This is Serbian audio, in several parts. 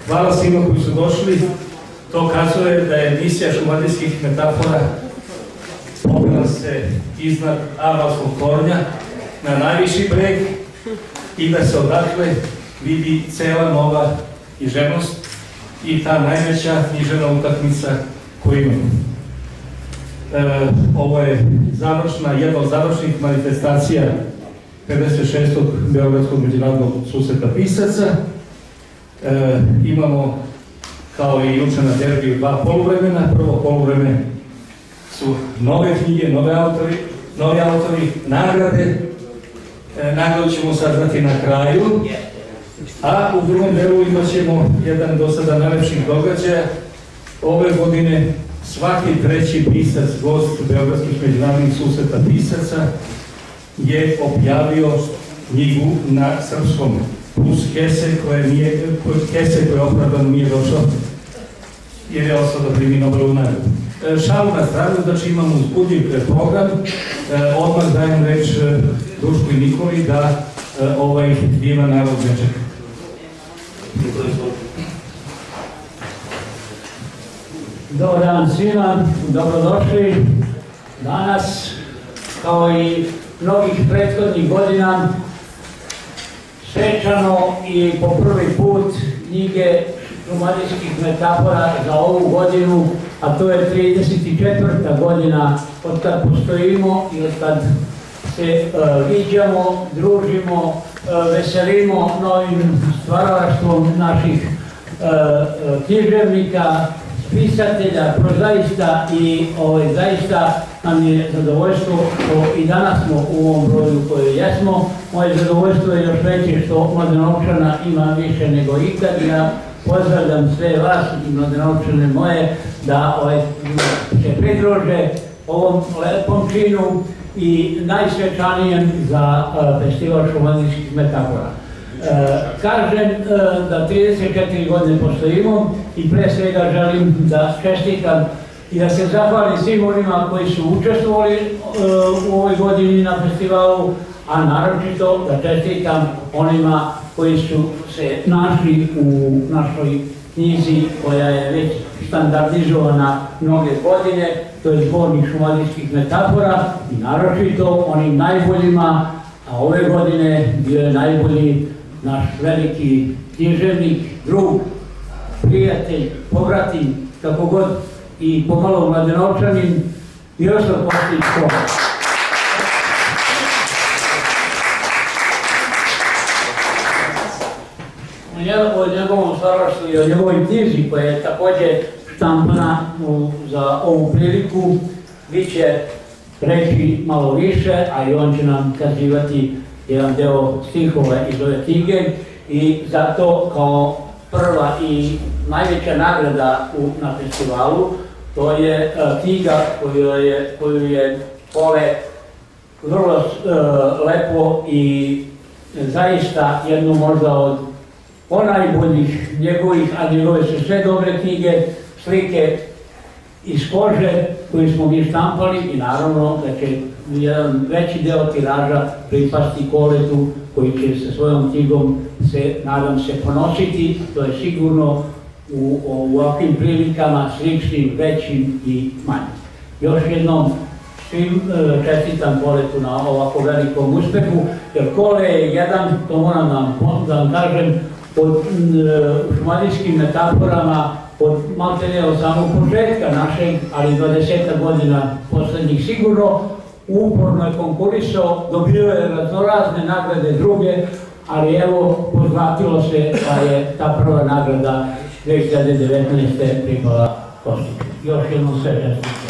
Hvala svima koji su došli. To kazuje da je emisija šumadijskih metafora popela se iznad Avalskog kornja na najviši breg i da se odatle vidi cela nova književnost i ta najveća književna utakmica koju imamo. Ovo je jedna od završnih manifestacija 56. Beogradskog međunarodnog susreta pisaca. Imamo, kao i juče na derbiju, dva poluvremena. Prvo poluvreme su nove knjige, novi autori, nagrade. Nagradu ćemo saznati na kraju. A u drugom delu imat ćemo jedan do sada najlepših događaja. Ove godine svaki treći pisac, gost Beogradskih međunarodnih susreta pisaca je objavio knjigu na srpskom, plus Kese koji opravdano nije došao jer je ostao da primi Nobelovu nagradu. Šalu na stranu, znači imamo uzbudljiv program. Odmah dajem reč Dušku i Nikoli da ovaj divan narod ne čeka. Dobar dan svima, dobrodošli. Danas, kao i mnogih prethodnih godina, svečano i po prvi put knjige šumadijskih metafora za ovu godinu, a to je 34. godina od kad postojimo i od kad se viđamo, družimo, veselimo novim stvaralaštvom naših književnika, pisatelja, prozaista i zaista nam je zadovoljstvo što i danas smo u ovom broju koji jesmo. Moje zadovoljstvo je još veće što Mladenovčana ima više nego ikad. Ja pozdravljam sve vas i Mladenovčane moje da se pridruže ovom lepom činu i najsvečanijem za festival šumadijskih metafora. Kažem da 34 godine postojimo i pre svega želim da čestitam i da se zahvalim svim onima koji su učestvovali u ovoj godini na festivalu, a naročito da čestitam onima koji su se našli u našoj knjizi koja je već standardizovana mnoge godine, to je Zbornik šumadijskih metafora, i naročito onim najboljima, a ove godine bio je najbolji naš veliki književnik, drug, prijatelj, pobratim, kako god, i pomalo Mladenovčanin, Miroslav Kostić. O njegovom stvaralaštvu i o njegovoj knjizi koja je također štampana za ovu priliku bit će reći malo više, a i on će nam kazivati jedan deo stihova iz ove knjige i zato kao prva i najveća nagrada na festivalu to je knjiga koju je Pole vrlo lepo i zaista jednu možda od najboljih njegovih, a njegove su sve dobre knjige, slike iz kože koju smo mi štampali i naravno da će jedan veći deo tiraža pripasti Koletu koji će sa svojom knjigom se, nadam se, ponositi. To je sigurno u ovakvim prilikama sličnim, većim i manjim. Još jednom svim čestitam Koletu na ovako velikom uspehu, jer Kole je jedan, to moram da vam kažem, pod šumadijskim metaforama, od maltene od samog početka našeg, ali 20 godina poslednjih sigurno, uporno je konkurisao, dobio je raznorazne nagrade druge, ali evo, pozlatilo se da je ta prva nagrada 2019. pripala Kostiću. Još jednom sve čestitke.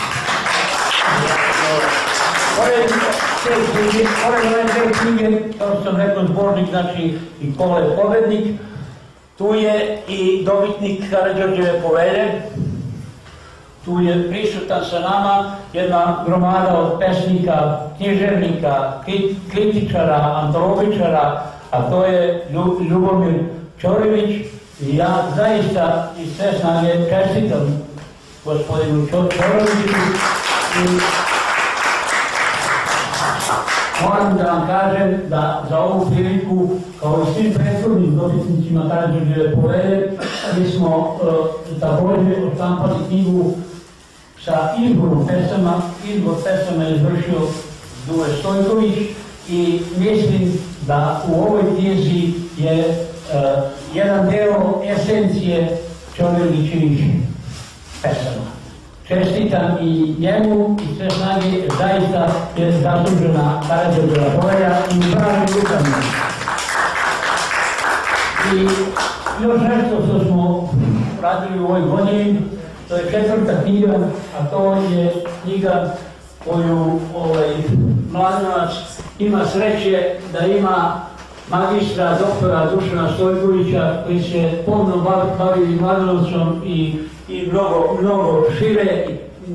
Pored ove dve knjige, kao sam rekao, zbornik, znači i Kole pobednik, tu je i dobitnik Karađorđeve povelje, tu je prisutan sa nama jedna gromada od pesnika, književnika, kritičara, antologičara, a to je Ljubomir Ćorović. I ja zaista iz sve snage čestitam gospodinu Ćoroviću Moram da vam kažem da za ovu priliku, kao i svim prethodnim dobitnicima Karađorđeve povelje, mi smo također odštampali knjigu sa izborom pesama. Izbor pesama je izvršio Dule Stojković i mislim da u ovoj knjizi je jedan deo esencije Čorilićevih pesama. Čestitam i njemu i sve snage, zaista je zaslužena Karađorđeva povelja i u pravim rukama. I još nešto što smo radili u ovoj godini, to je 4. knjiga, a to je knjiga koju Mladenovac ima sreće da ima magistra, doktora Dušana Stojkovića, koji se pomno bavi Mladenovcom i mnogo šire,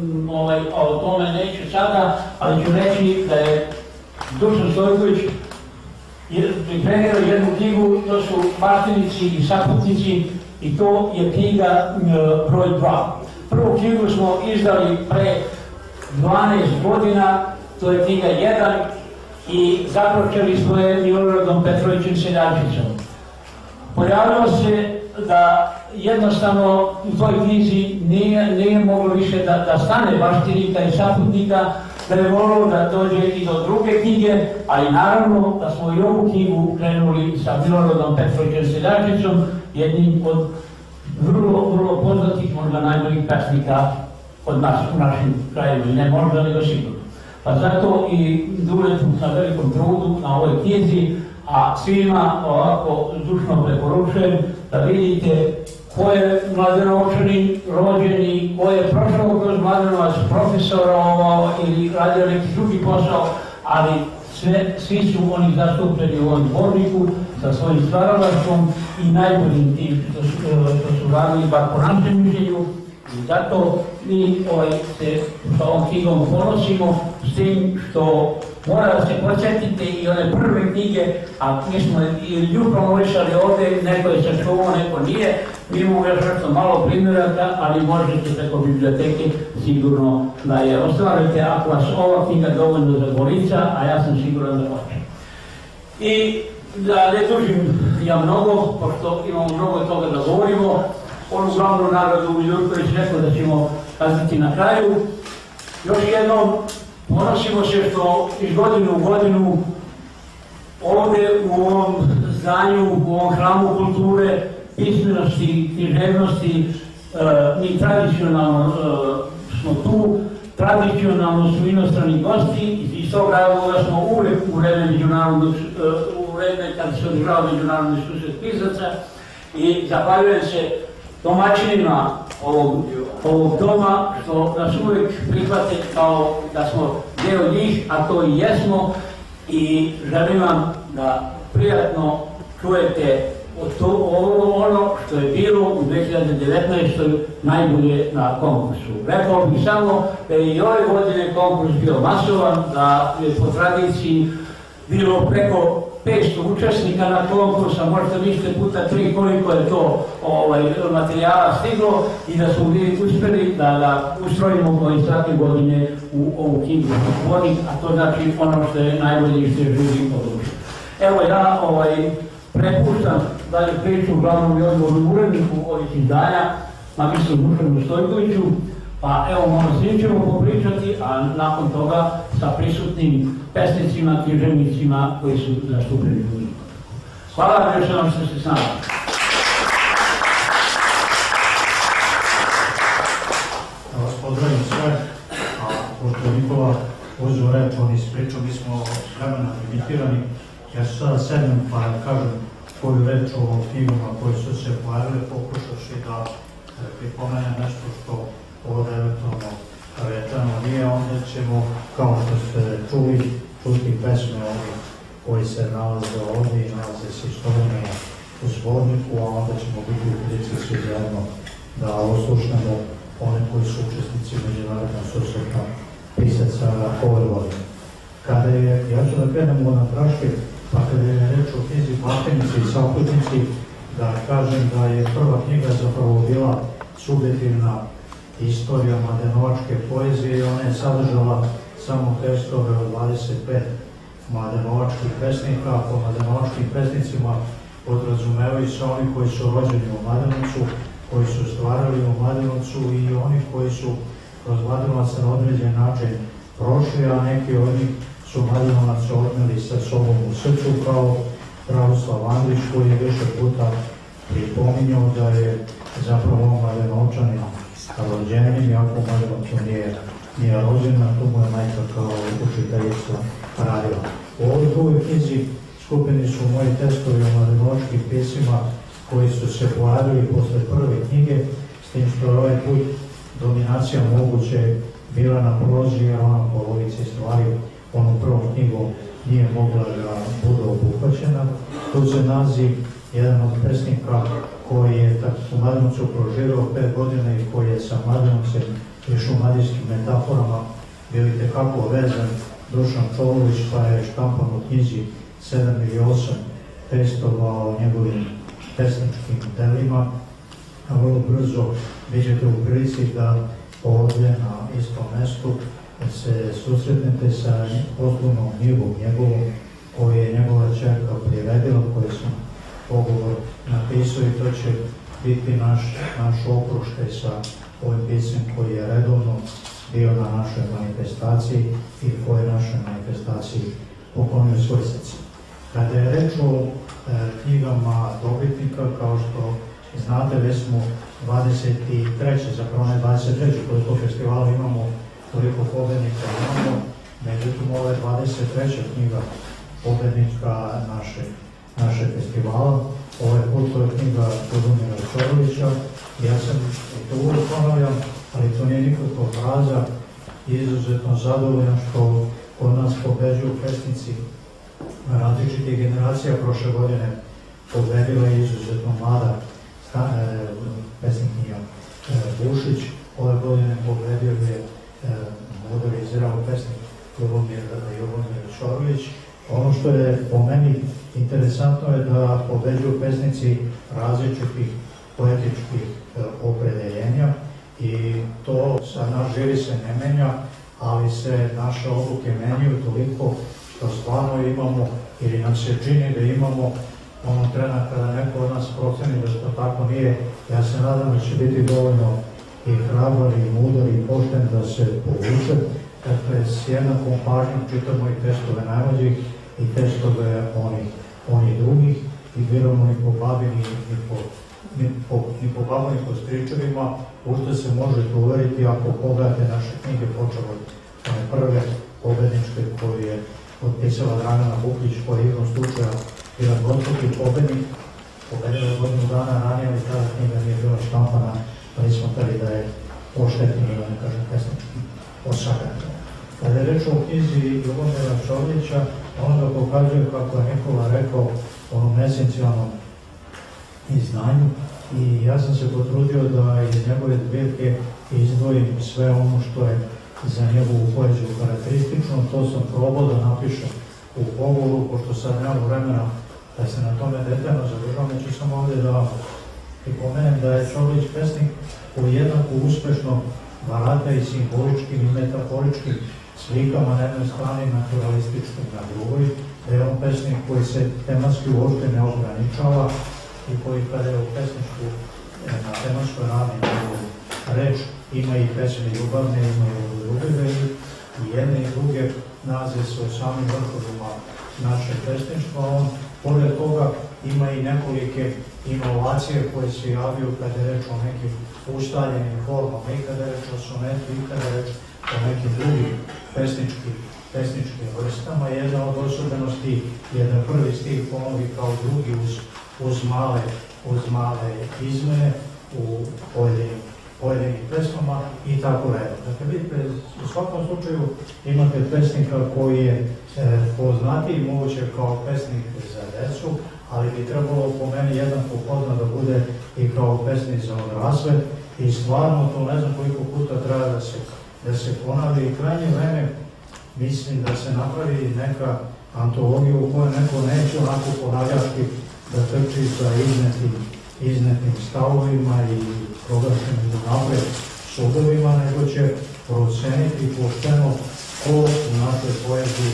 o tome neću sada, ali ću reći da je Dušan Stojković pripremio jednu knjigu, to su Partenici i saputnici, i to je knjiga broj 2. Prvu knjigu smo izdali pre 12 godina, to je knjiga 1, i započeli smo je Miloradom Petrovićem Seljačicom. Pojavilo se da jednostavno u toj knjizi nije moglo više da stane baštinika i saputnika, da je volilo da dođe i do druge knjige, ali naravno da smo i ovu knjigu krenuli sa Miloradom Petrovićem Seljačicom, jednim od vrlo poznatih, možda najboljih pesnika od nas u našim krajevima, ne možda nego sigurno. Pa zato i Duletu sa velikom trudu na ovoj knjizi, a svima ovako zdušno preporučujem da vidite ko je Mladenovčanin rođeni, ko je prošao kroz Mladenovac, profesorovao ili radio neki drugi posao, ali svi su oni zastupljeni u ovom zborniku sa svojim stvaralaštvom i najboljim tim što su radili, bar po našem mišljenju. I zato mi se sa ovom knjigom ponosimo s tim što mora da se podsjetite i one prve knjige, a mi smo i nju promovisali ovdje, neko je sačuvao, neko nije. Mi imamo još nešto malo primjeraka, ali možete preko biblioteke sigurno da je ostvarite ako vas ova knjiga dovoljno zagolica, a ja sam siguran da hoće. I da ne dužim ja mnogo, pošto imamo mnogo toga da govorimo, onu glavnu nagradu Miljurković rekao da ćemo kazati na kraju. Još jednom ponosimo se što iz godine u godinu ovdje u ovom zdanju, u ovom hramu kulture, pismenosti, književnosti, mi tradicionalno smo tu, tradicionalno su inostrani gosti i iz tog razloga smo uvijek u vreme kad se održava međunarodni susret pisaca i zahvaljujem se domaćinima ovog doma što nas uvijek prihvate kao da smo deo njih, a to i jesmo, i želim vam da prijatno čujete ono što je bilo u 2019. najbolje na konkursu. Rekao bih samo da je i ove godine konkurs bio masovan, da je po tradiciji bilo preko 500 učesnika na konkursa, možda mislite puta 3 koliko je to materijala stiglo i da smo bili uspjeli da ustrojimo i svake godine u ovu knjigu zbornik, a to znači ono što je najbolje i što je živi odlučio. Evo ja prepuštam dalje priču glavnom i odgovornom uredniku ovih izdanja, magistru Dušanu Stojkoviću, pa evo možda s njim ćemo popričati, a nakon toga sa prisutnim pesnicima, književnicima koji su zastupljeni u njih. Hvala vam još jednom što ste s nama. Da vas pozdravim sve, a pošto Nikola uzeo reč, on ispričao, mi smo vremena limitirani. Ja ću sada sednem pa kažem koju reč o ovom knjigama koji su se pojavili, pokušavši da pripomenem nešto što ovdje eventualno rečeno nije, onda ćemo, kao što ste čuti pesme koji se nalaze ovdje i nalaze se istovremeno u zborniku, a onda ćemo biti u prilici svi zajedno da oslušnemo one koji su učesnici međunarodnog susreta pisaca ove godine. Ja ću da krenem na praške, pa kada je reč o knjizi Partenici i saputnici, da kažem da je prva knjiga zapravo bila subjektivna istorija mladenovačke poezije i ona je sadržala samo tekstove od 25 mladenovačkih pesnika. Po mladenovačkim pesnicima podrazumevaju se oni koji su rođeni u Mladenovcu, koji su stvarali u Mladenovcu i oni koji su kroz Mladenovac na određen način prošli, a neki od njih su Mladenovac odneli sa sobom u srcu, kao Pravoslav Andrić, koji je više puta pripominjao da je zapravo Mladenovčanin rođenim, iako u Mladenovcu nije rođen, a tu mu je majka kao učiteljica radila. U ovoj drugoj knjizi skupljeni su moji testovi o mladenovačkim pisima koji su se pojavili posle prve knjige, s tim što je ovaj put dominacija moguće bila na prozi, jer ona polovici stvari onom prvom knjigom nije mogla da bude obuhvaćena. Tu se nalazi jedan od pesnika koji je u Mladenovcu proživio 5 godina i koji je sa Mladenovcem i šumadijskim metaforama bio itekako vezan, Dušan Čolović, pa je štampan u knjizi 7 ili 8 testova o njegovim pesničkim delima, a vrlo brzo vi ćete u prilici da ovdje na istom mestu se susretnete sa poslovnom knjigom njegovom koju je njegova ćerka priredila, koju sam pogovor napisao, i to će biti naš okruštaj sa ovim pisem koji je redovno bio na našoj manifestaciji i koji je našoj manifestaciji poklonio svoj srce. Kada je reč o knjigama dobitnika, kao što znate, već smo 23. zapravo ne 23. koliko festivala imamo, toliko pobednika imamo, međutim ovo je 23. knjiga pobednika naše festivala. Ovaj put to je knjiga Čudomira Čorovića. Ja sam, to uvijek ponavljam, ali to nije nikakva fraza, izuzetno zadovoljan što kod nas pobeđuju pesnici različitih generacija. Prošle godine pobedila je izuzetno mlada pesnikinja Bušić, ove godine pobedio je mudar i zdrav pesnik Ljubomir Čorović. Ono što je po meni interesantno je da pobeđuju pesnici različitih poetičkih opredeljenja i to sa naš živi se ne menja, ali se naše odluke menjaju toliko što stvarno imamo, ili nam se čini da imamo onog trena kada neko od nas proceni da što tako nije. Ja se nadam da će biti dovoljno i hrabar i mudar i pošten da se povuče. Dakle, s jednakom pažnjom čitamo i testove najmlađih i testove onih drugih i biramo ni po babi ni po babu ni po stričevima, u što se možete uveriti ako pogledate naše knjige, počeo od one prve pobedničke koju je potpisala Dragana Bukljić, koja je igrom slučaja bila dvostruki pobednik, pobedila je godinu dana ranije, ali tada knjiga nije bila štampana, pa nismo hteli da je oštetimo, da ne kažem pesnički osakati. Kada je reč o knjizi Ljubomira Čorovića, ono da pokazuje, kako je Nikola rekao, onom esencijalnom izdanju, i ja sam se potrudio da iz njegove zbirke izdvojim sve ono što je za njegovu poeziju karakteristično. To sam probao da napišem u pogovoru, pošto sad nemam vremena da se na tome detaljno zadržavam, neću samo ovdje da vam pripomenem da je Čorović pesnik koji jednako uspešno barata i simboličkim i metaforičkim slikama na jednoj strani, naturalističkim na drugoj, da je on pesnik koji se tematski uopšte ne ograničava i koji kada je u pesničku na tematskoj ravni reč ima i pesme ljubavne, ima i ljubive, i jedne i druge nalaze se u samim vrhovima naše pesništva. On pored toga ima i nekolike inovacije koje se javljaju kada je reč o nekim ustaljenim formama, i kada je reč o sonetu, i kada je reč o nekim drugim pesničkim vrstama. Jedna od osobenosti je da prvi stih ponovi kao drugi uz male izmene u pojedinim pesmama i tako redom. Dakle, vidite, u svakom slučaju imate pesnika koji je poznatiji moguće kao pesnik za decu, ali bi trebalo po meni jednako poznat da bude i kao pesnik za odrasle, i stvarno to ne znam koliko puta treba da se ponavlja, i krajnje vreme mislim da se napravi neka antologija u kojoj neko neće onako ponavljački da trči sa iznetim stavovima i proglašenim napred sudovima, nego će proceniti pošteno ko u našoj poeziji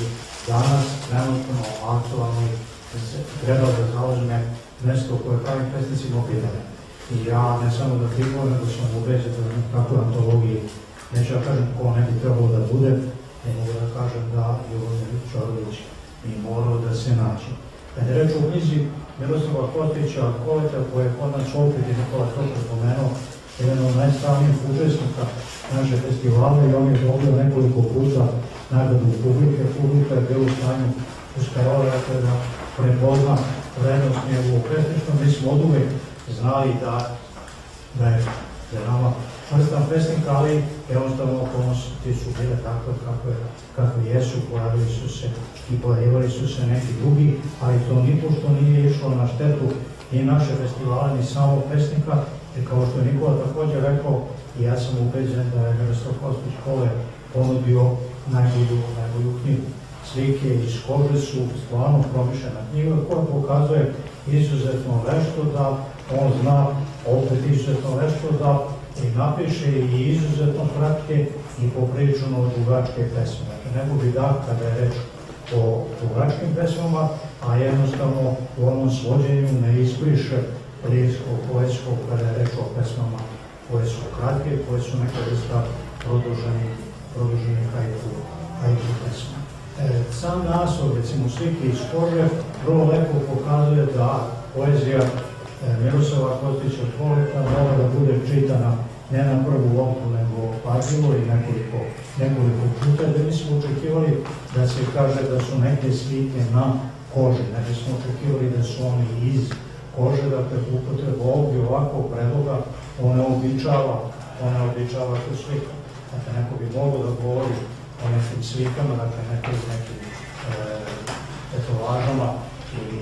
danas trenutno aktualni treba da zauzme mesto koje pravim pesnicima opitane. I ja ne samo da pripovam, nego sam ubeđen da na takvoj antologiji, neću da kažem ko ne bi trebalo da bude, ne mogu da kažem da Jovan Čorović i morao da se nađe. Kad je reč o knjizi Miroslava Kostića Koleta, koje je kod nas opet i Nikola Toka spomenuo, jedan od najstavnijih učesnika naše festivala i on je dobio nekoliko puta nagradu publike. Publika je bila u stanju uspevali da prepozna vrednost njegovog pesništva. Mi smo od uvek znali da je nama vrstan pesnik, ali jednostavno okolnosti su bile takve kakve jesu, pojavili su se neki drugi, ali to nipošto nije išlo na štetu i naše festivale, ni samo pesnika, jer kao što je Nikola također rekao, i ja sam ubeđen da je Miroslav Kostić Kole ponudio najbolju knjigu. Slike iz kože su stvarno promišljena knjiga koja pokazuje izuzetno vešto da on zna, opet izuzetno vešto da i napiše i izuzetno kratke i poprilično dugačke pesme. Dakle, ne gubi dah kada je reč o dugačkim pesmama, a jednostavno u onom svođenju ne ispriše lirskog, poetskog kada je reč o pesmama koje su kratke, koje su neka vrsta produženi haiku pesma. Sam naslov, recimo slike iz kože, vrlo lepo pokazuje da poezija Miroslava Kostića Koleta mora da bude čitana ne na prvu loptu, nego pažljivo i nekoliko puta, da nismo očekivali da se kaže da su neke slike na koži, ne bismo očekivali da su oni iz kože, dakle upotreba ovdje ovakvog predloga oneobičava tu sliku. Dakle, neko bi mogao da govori o nekim slikama, dakle nekim etalažama ili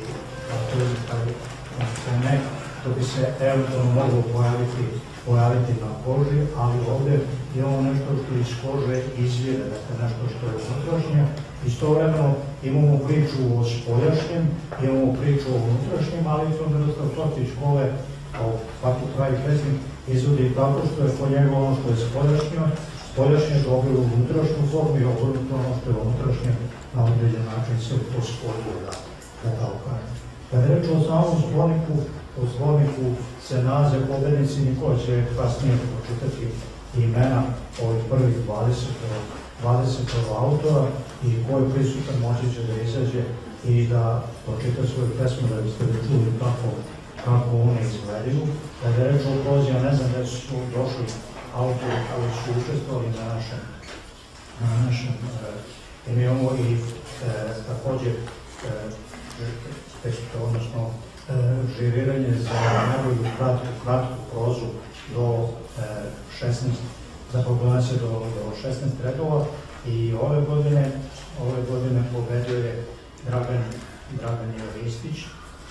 to bi se eventualno moglo pojaviti na koži, ali ovdje imamo nešto što iz kože izvire, dakle nešto što je unutrašnje. Istovremeno imamo priču o spoljašnjem, imamo priču o unutrašnjem, ali to Miroslav Kostić Kole, kao svaki pravi pesnik, izvodi tako što je po njegu ono što je spoljašnje dobilo unutrašnju formu i obrnuto ono što je unutrašnje na određen način se pospojilo, da tako kažem. Kad je reč o samom zborniku se nalaze pobednici, Nikola će kasnije pročitati imena ovih prvih 20 autora i ko je prisutan moći će da izađe i da pročita svoju pesmu da biste da čuli kako one izgledaju. Kad je reč o prozi, ja ne znam da su došli autori koji su učestvovali na našem imamo i također odnosno žiriranje za najbolju kratku prozu do 16, za proglasie do 16 redova i ove godine pobedio je Dragan Jelistić.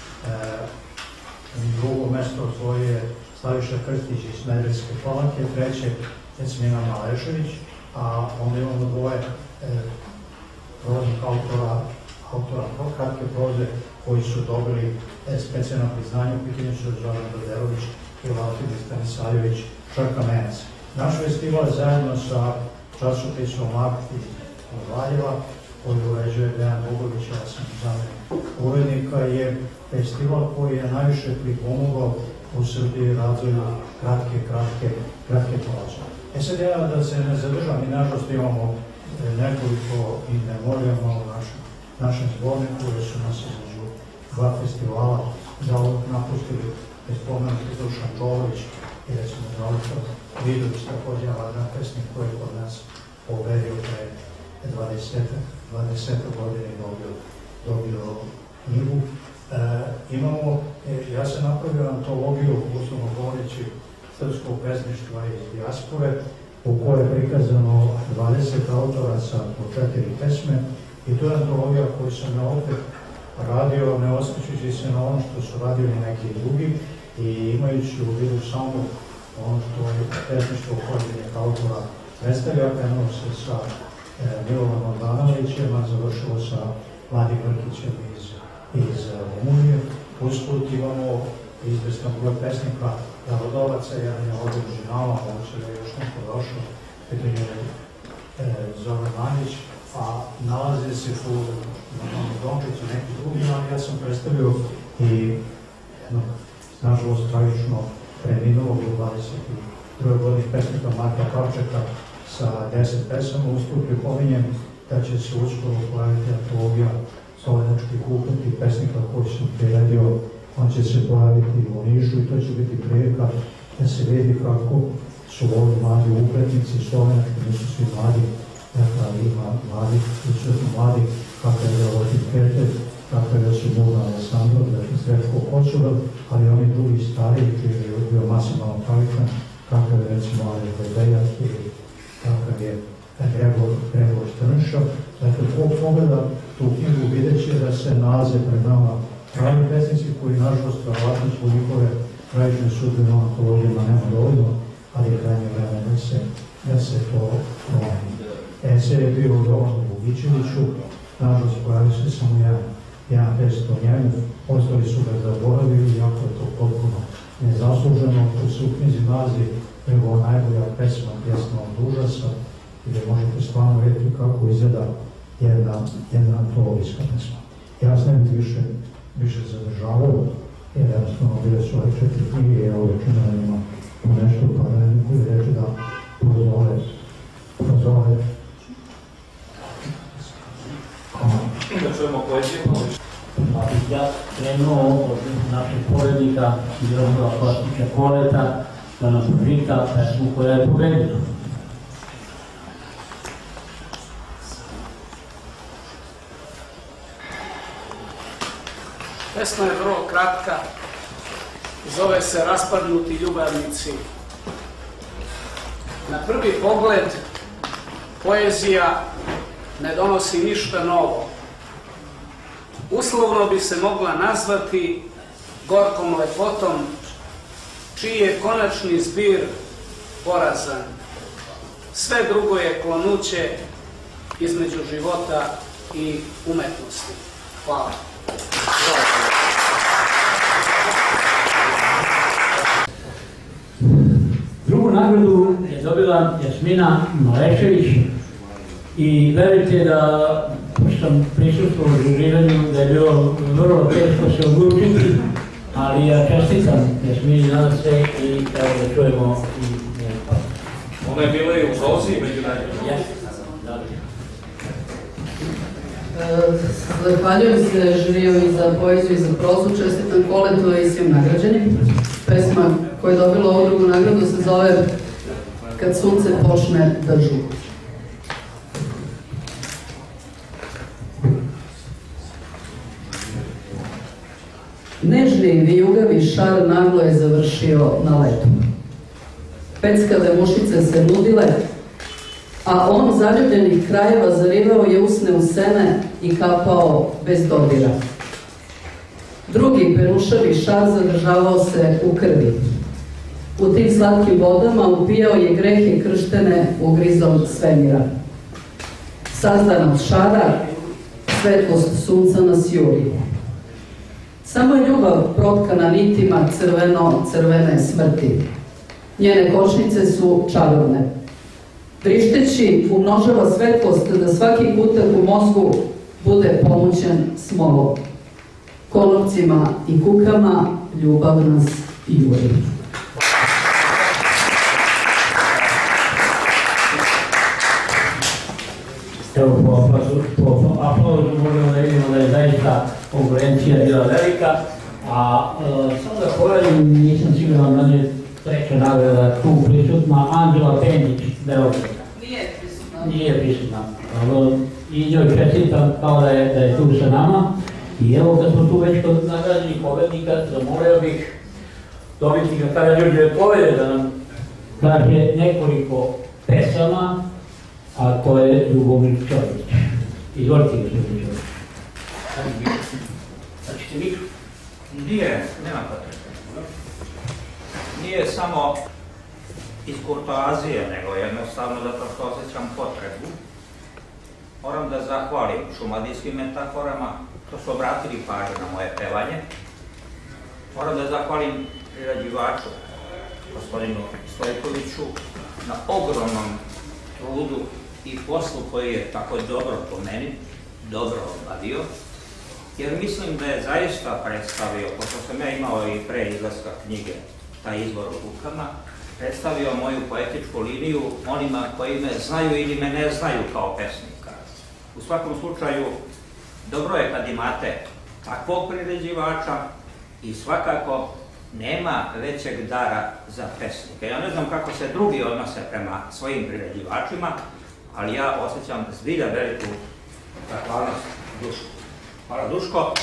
Drugo mesto osvojio je Slaviša Krstić iz Smederevske Palanke, treće je Smina Malešević, a onda imamo dvoje proznih autora kratke proze koji su dobili specijalno priznanje, u pitanju su Zoran Doderović i Valtidij Stanisavljević Črkamenac. Naš festival zajedno sa časopisom Akt iz Valjeva, koji uređuje Dejan Bogović, ja sam zamenik urednika, je festival koji je najviše pripomogao u Srbiji razvoju kratke proze. Sad ja da se ne zadržam i nažalost imamo nekoliko in memorijama u našem zborniku, jer su nas između dva festivala napustili spomenuti Dušan Čolović i recimo Zoltan Vidović, također važan pesnik koji je kod nas pobedio pre 20 godine i dobio knjigu. Ja sam napravio antologiju, uslovno govoreći, srpskog pesništva iz dijaspore, u kojoj je prikazano 20 autora sa po 4 pesme i to je antologija koju sam ja opet radio, ne osvrćući se na ono što su radili neki drugi i imajući u vidu samo ono što je pesništvo pojedinih autora predstavlja, krenuo se sa Milovanom Danovićem, a završilo sa Vladim Vrkićem iz Rumunije. Usput imamo izvestan broj pesnika narodovaca, jedan je ovdje originala, moguće da je još neko došlo, pitanje je Zoran Mandić a nalaze se tu na Dončiću neki drugi, ali ja sam predstavio i jednog, nažalost, tragično preminulog u 22. godini pesnika Marka Kavčeka sa 10 pesama. Usput pripominjem da će se uskoro pojaviti antologija Slovenački kupet i pesnika koji sam priredio. On će se pojaviti u Nišu i to će biti prilika da se vidi kako su ovi mladi upretnici slovenački, nisu svi mladi, dakle ima mladi, izuzetno mladi, kakav je Dragotin Keter, kakav je Simona Alessandro, dakle Sretko Kočuvac, ali oni drugi stariji, koji je bio maksimalno pravičan, kakav je recimo Aleš Bedeljak ili kakav je Gregor Strnšo. Dakle, ko pogleda tu knjigu vidjet će da se nalaze pred nama pravi pesnici koji, nažalost, verovatno su njihove tragične sudbine u antologijama nema dovoljno, ali je krajnje vreme da se to promeni. Esej je bio u Jovanu Vugićeviću, nažalost, pojavio se samo jedan tekst o njemu, ostali su ga zaboravili, jako je to potpuno nezasluženo. Tu se u knjizi nalazi njegova najbolja pesma od užasa, gdje možete stvarno vidjeti kako izgleda jedna antologijska pesma. Ja se ne bih više zadržavao, jer jednostavno bile su ove 4 knjige i evo većina da ima nešto, pa da ne mogu reći da prozove. Da čujemo poeziju. Ja krenuo od našeg porednika Miroslava Kostića Koleta da nam pročita pesmu koja je pobedila. Pesma je vrlo kratka, zove se Raspadnuti ljubavnici. Na prvi pogled poezija ne donosi ništa novo. Uslovno bi se mogla nazvati gorkom lepotom, čiji je konačni zbir porazan. Sve drugo je klonuće između života i umetnosti. Hvala. Drugu nagradu je dobila Jasmina Malešević i verujte da sam prisustvovao u žuriranju da je bilo vrlo teško se odlučiti, ali ja čestitam Jasmini na sve i evo da čujemo i njen pas. Ona je bila i u prozi među najboljima. Zahvaljujem se žiriju za poeziju i za prozu, čestitam Koletu i svim nagrađenim. Pesma koja je dobila ovu drugu nagradu se zove Kad sunce počne da žuti. Nežni vijugavi šar naglo je završio na letu. Peckave mušice se nudile, a on zaljubljenih krajeva zarivao je usne u sene i kapao bez dodira. Drugi perušavi šar zadržavao se u krvi. U tim slatkim vodama upijao je grehe krštene ugrizom svemira. Sazdan od šara, svetlost sunca nas juri. Samo je ljubav protkana nitima crvene smrti. Njene kočnice su čarobne. Vrišteći umnožava svetlost da svaki kutak u mozgu bude pomućen smolom. Konopcima i kukama ljubav nas juri. Evo po aplauzu možemo da vidimo da je zaista konkurencija bila velika, a samo da povedim, nisam siguran da je treća nagrada tu prisutna, Anđela Pendić, Beograd. Nije prisutna. I njoj čestitam kao da je tu sa nama. I evo kad smo tu već kod nagrađenih pobednika, zamolio bih dobitnika Karađorđeve pobede da nam kaže nekoliko pesama, a to je Ljubomir Ćordić. Izvolite, gospodin Ćordić. Znači ti mikro? Nije, nema potrebe. Nije samo iz kurtoazije, nego jednostavno zato što osjećam potrebu. Moram da zahvalim šumadijskim metaforama što su obratili pažnju na moje pevanje. Moram da zahvalim priređivaču, gospodinu Stojkoviću, na ogromnom trudu i poslu koji je tako dobro po meni, dobro obadio, jer mislim da je zaista predstavio, pošto sam ja imao i pre izlaska knjige, taj izbor u rukama, predstavio moju poetičku liniju onima koji me znaju ili me ne znaju kao pesnika. U svakom slučaju, dobro je kad imate takvog priređivača i svakako nema većeg dara za pesnike. Ja ne znam kako se drugi odnose prema svojim priređivačima, ali ja osjećam zbilja veliku zahvalnost Dušku. Hvala, Duško.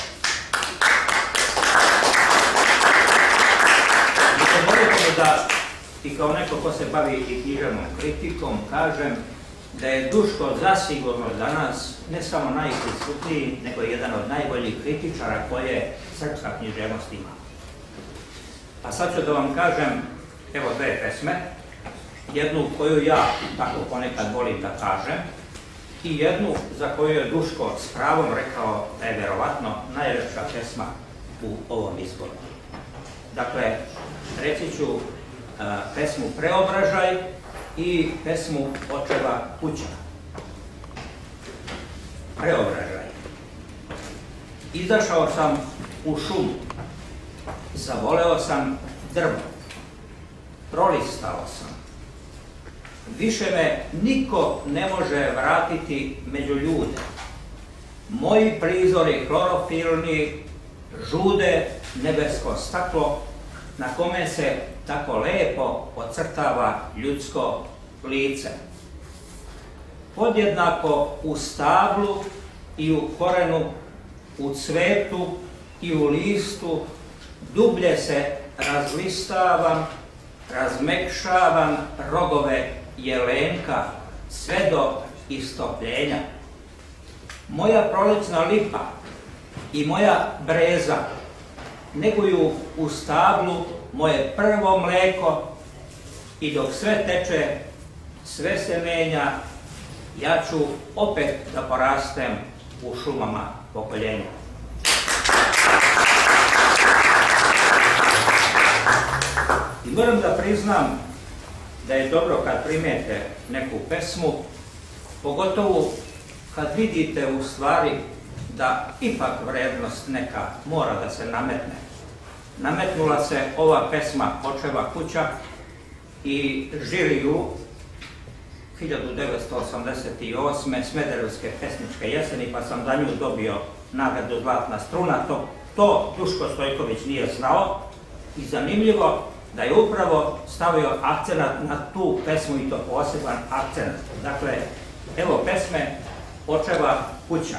Dozvolite da i kao neko ko se bavi i književnom kritikom kažem da je Duško zasigurno danas ne samo najprisutniji, nego jedan od najboljih kritičara koje srpska književnost ima. A sad ću da vam kažem, evo dve pesme, jednu koju ja tako ponekad volim da kažem i jednu za koju je Duško s pravom rekao da je verovatno najlepša pesma u ovom izboru. Dakle, reći ću pesmu Preobražaj i pesmu Očeva kuća. Preobražaj. Izašao sam u šumu, zavoleo sam drvo, prolistao sam. Više me niko ne može vratiti među ljude. Moji prizori klorofilni žude nebesko staklo na kome se tako lepo ocrtava ljudsko lice. Podjednako u stablu i u korenu, u cvetu i u listu dublje se razlistavam, razmekšavam rogove jelenka sve do istopljenja. Moja prolećna lipa i moja breza neguju u stablu moje prvo mleko i dok sve teče, sve se menja, ja ću opet da porastem u šumama pokoljenja. I moram da priznam da je dobro kad primete neku pesmu, pogotovo kad vidite u stvari da ipak vrednost neka mora da se nametne. Nametnula se ova pesma Očeva kuća i žiriju 1988. Smederevske pesničke jeseni, pa sam za nju dobio nagradu Zlatna struna. To Duško Stojković nije znao i zanimljivo da je upravo stavio akcenat na tu pesmu i to poseban akcenat. Dakle, evo pesme Očeva kuća.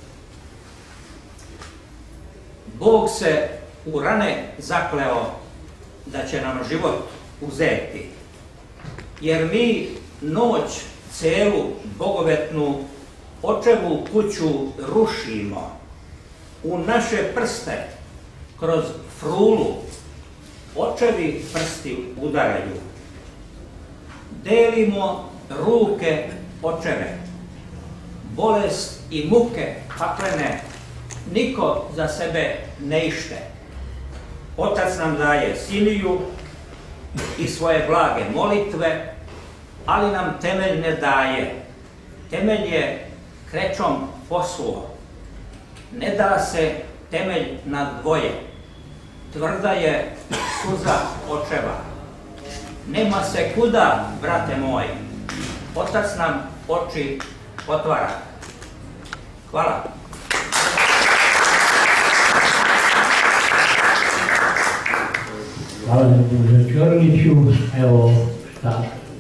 Bog se u rane zakleo da će nam život uzeti, jer mi noć celu bogovetnu Očevu kuću rušimo, u naše prste kroz frulu očevi prsti udaraju. Delimo ruke očeve, bolest i muke paklene niko za sebe ne ište. Otac nam daje siniju i svoje blage molitve, ali nam temelj ne daje. Temelj je krečom posuo. Ne da se temelj na dvoje. Tvrda je suza očeva. Nema se kuda, brate moj. Otac nam oči otvara. Hvala. Hvala Đorđeviću. Evo šta,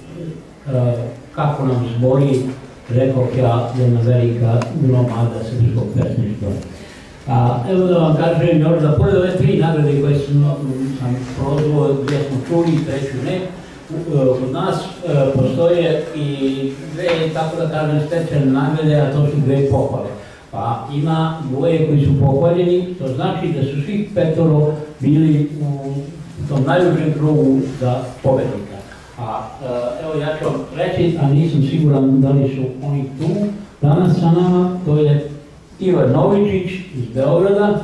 kako nam zbori, rekao ja, jedna velika gromada srpskog pesništva. Evo da vam kažem još da pored ove tri nagrade koje sam prozvao, gdje smo čuli, treću ne, kod nas postoje i dve, tako da kažem, stečene nagrade, a to su dve pohvale. Pa ima dvoje koji su pohvaljeni, to znači da su svih petoro bili u tom najužem krugu za pobednika. Evo ja ću vam reći, a nisam siguran da li su oni tu danas sa nama, to je Ivan Novičić iz Beograda,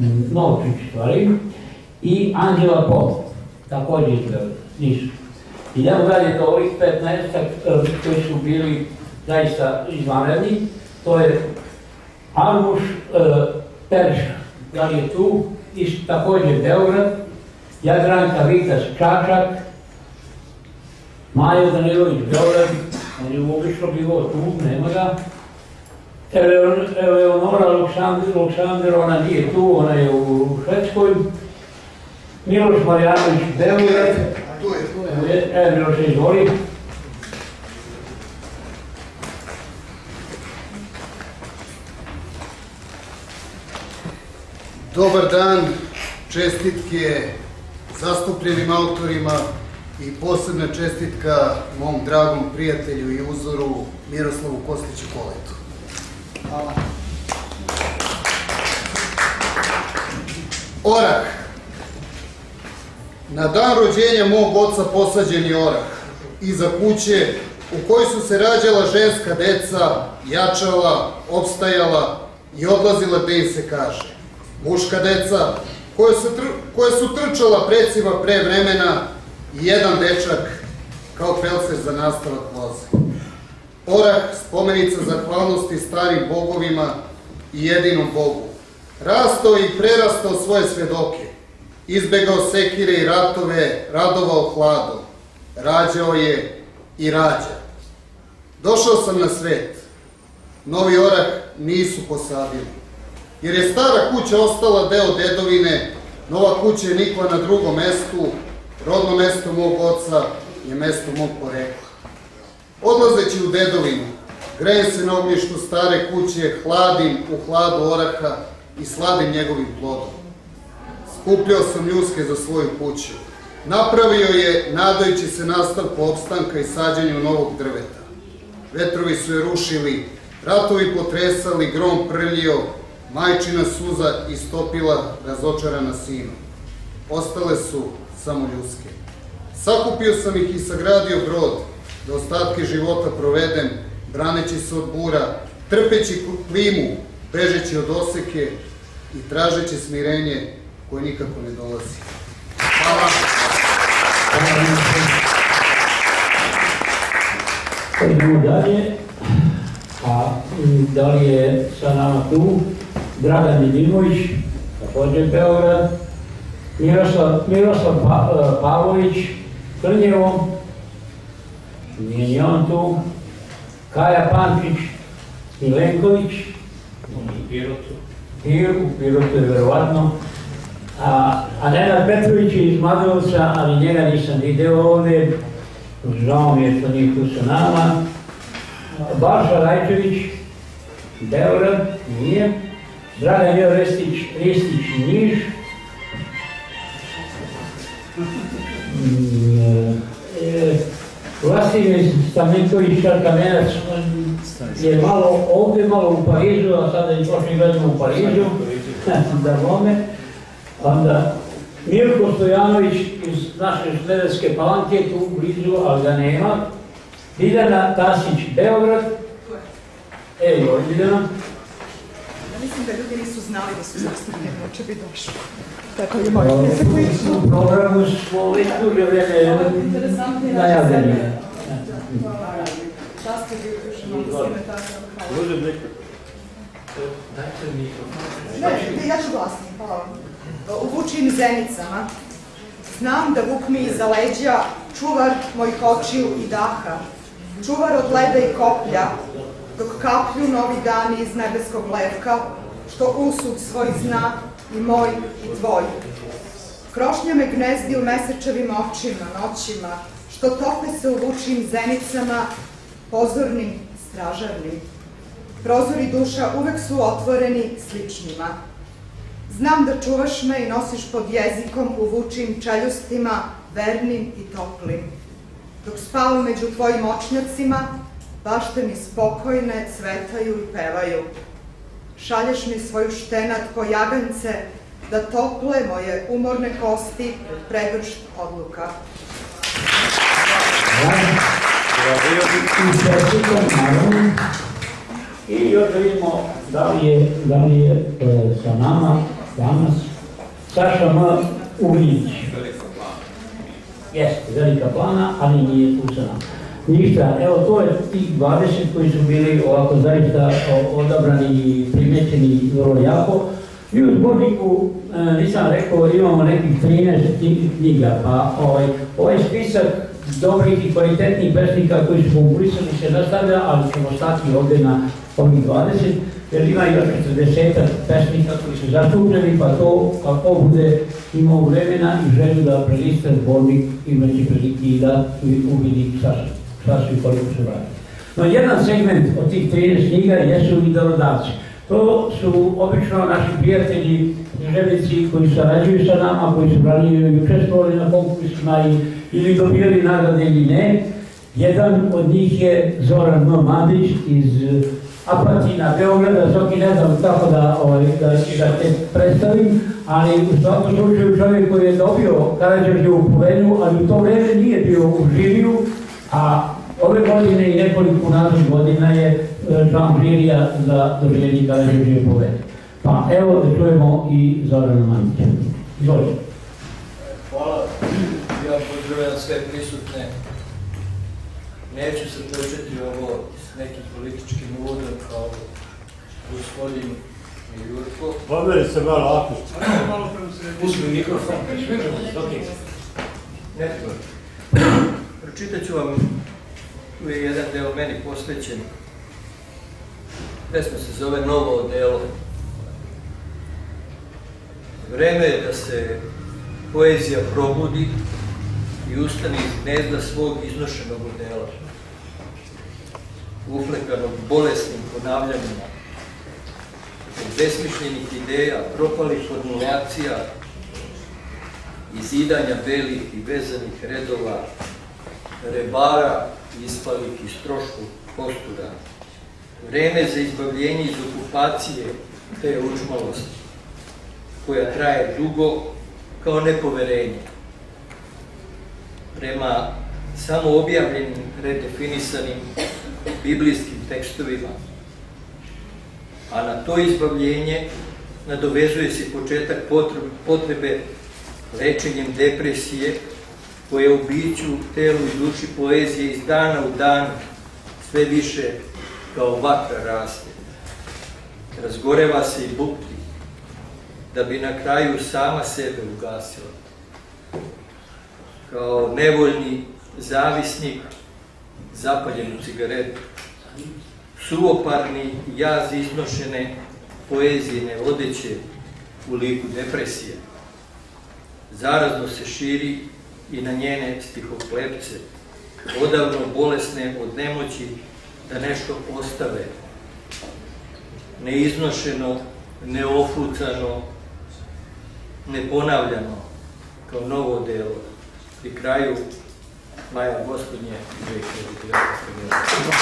Novčić stvari, i Anđela Pop, također iz Beograda, nisu. Idemo dalje do ovih 15 koji su bili zaista izvanredni. To je Armuš Perša, da li je tu, također Beograd, Jadranka Vitas Čačak, Majo Danilović Beograd, on je obično bilo tu, nema ga. Eleonora Aleksandar, ona nije tu, ona je u Švedskoj. Miloš Marjanović Beograd, Miloš izvoli. Dobar dan, čestitke zastupljenim autorima i posebna čestitka mom dragom prijatelju i uzoru Miroslavu Kostiću Koletu. Hvala. Orah. Na dan rođenja mog oca posađen je orah, iza kuće u kojoj su se rađala ženska deca, jačala, opstajala i odlazila gde im se kaže. Muška deca koja su trčala precima pre vremena i jedan dečak kao pelcer za nastavak voze. Orah, spomenica zahvalnosti starim bogovima i jedinom Bogu. Rastao i prerastao svoje svedoke. Izbegao sekire i ratove, radovao hladom. Rađao je i rađa. Došao sam na svet. Novi orah nisu posadili. Jer je stara kuća ostala deo dedovine, nova kuća je nikla na drugom mestu, rodno mesto mog oca je mesto mog porekla. Odlazeći u dedovinu, grejem se na ognjištu stare kuće, hladim u hladu oraha i sladim njegovim plodom. Skupljao sam ljuske za svoju kuću. Napravio je, nadajući se nastavku opstanka i sađenju novog drveta. Vetrovi su je rušili, ratovi potresali, grom prljio, majčina suza istopila razočarana sinu. Ostale su samo ljuske. Sakupio sam ih i sagradio brod, da ostatke života provedem, braneći se od bura, trpeći klimu, bežeći od oseke i tražeći smirenje koje nikako ne dolazi. Hvala. Idemo dalje. A da li je sa nama tu Dragan Milinović, također Beograd, Miroslav Pavlović, Krnjevo, nije ni on tu, Kaja Pančić, Milenković, u Pirotu je verovatno, a Nenad Petrović je iz Mladovca, ali njega nisam video ovdje, žao mi je što nije tu sa nama. Balša Rajčević, Beograd, nije. Dragan Jo Ristić, Niš. Vasilij Stamenković, Kamenac je malo ovdje, malo u Parizu, a sada i prošli godinu u Parizu, da vome. Onda Mirko Stojanović iz naše Smederevske Palanke, tu blizu, ali ga nema. Biljana Tasić, Beograd. Evo, Biljana. Ja mislim da ljudi nisu znali da su zastupljeni, oče bi došli. Tako je moj. U programu smo već duže vreme najavljeni. Čast je bio još malo svime tako. Možem nekako. Dajte mikrofon. Ne, ja ću glasnije, hvala vam. U Vučijim Zenicama znam da vuk mi iza leđa, čuvar mojih očiju i daha, čuvar od leda i koplja, dok kaplju novi dani iz nebeskog levka, što usud svoj zna i moj i tvoj. Krošnja me gnezdi u mesečevim očima, noćima, što tope se u Vučijim Zenicama, pozornim, stražarnim. Prozori duša uvek su otvoreni sličnima. Znam da čuvaš me i nosiš pod jezikom u vučijim čeljustima, vernim i toplim. Dok spavam među tvojim očnjacima, bašte mi spokojne cvetaju i pevaju. Šalješ mi svoju štenad ko jagance, da tople moje umorne kosti pregršt odluka. I još vidimo da li je sa nama danas Saša M. Ugljić. Jeste, Velika Plana, ali nije tu sa nama. Ništa, evo to je tih 20 koji su bili ovako zaista odabrani i primećeni vrlo jako. I u zborniku, nisam rekao, imamo nekih 13 knjiga, pa ovaj spisak dobrih i kvalitetnih pesnika koji su konkurisali se nastavlja, ali ćemo stati ovdje na ovih 20, jer ima još 40 pesnika koji su zastupljeni, pa to kako bude imao vremena i želju da preliste zbornik, imaće prilike i da uvidi šta su i koliko se vrati. No, jedan segment od tih 13 knjiga jesu i darodavci. To su obično naši prijatelji, književnici koji sarađuju sa nama, koji su ranije i učestvovali na konkursima ili dobijali nagrade ili ne. Jedan od njih je Zoran M. Mandić iz Apatina, Beograda, Zoki ne znam kako da te predstavim, ali u svakom slučaju čovjek koji je dobio Karađorđevu povelju, ali u to vreme nije bio u žiriju, a ove godine i nekoliko nazad godina je član žirija za dobijenje Karađorđeve povelje. Pa evo da čujemo i Zorana Mandića. Izvolite. Hvala. Ja pozdravljam sve prisutne. Neću se početi ovo s nekim političkim uvodom kao gospodin Jurko. Pomeri se malo ako. Uzmi mikrofon. Pročitat ću vam, tu je jedan deo meni posvećen. Pesma se zove Novo odelo. Vreme je da se poezija probudi i ustane iz gnezda svog iznošenog odela, uflekanog bolesnim ponavljanjima, besmišljenih ideja, propalih formulacija, izidanja belih i vezanih redova, rebara ispalih iz troškog kostura, vreme za izbavljenje iz okupacije te učmalosti, koja traje dugo kao nepoverenje. Prema samo objavljenim, redefinisanim biblijskim tekstovima, a na to izbavljenje nadovezuje se početak potrebe lečenjem depresije, koja u biću, telu i duši poezije iz dana u dan sve više kao vatra raste. Razgoreva se i bukti, da bi na kraju sama sebe ugasila. Kao nevoljni zavisnik zapaljen u cigaretu, suvoparni jaz iznošene poezijne odeće u liku depresije. Zarazno se širi i na njene stihoklepce, odavno bolesne od nemoći da nešto ostave, neiznošeno, neofucano, neponavljano, kao novo delo. Pri kraju maja gospodnje 2019. godine.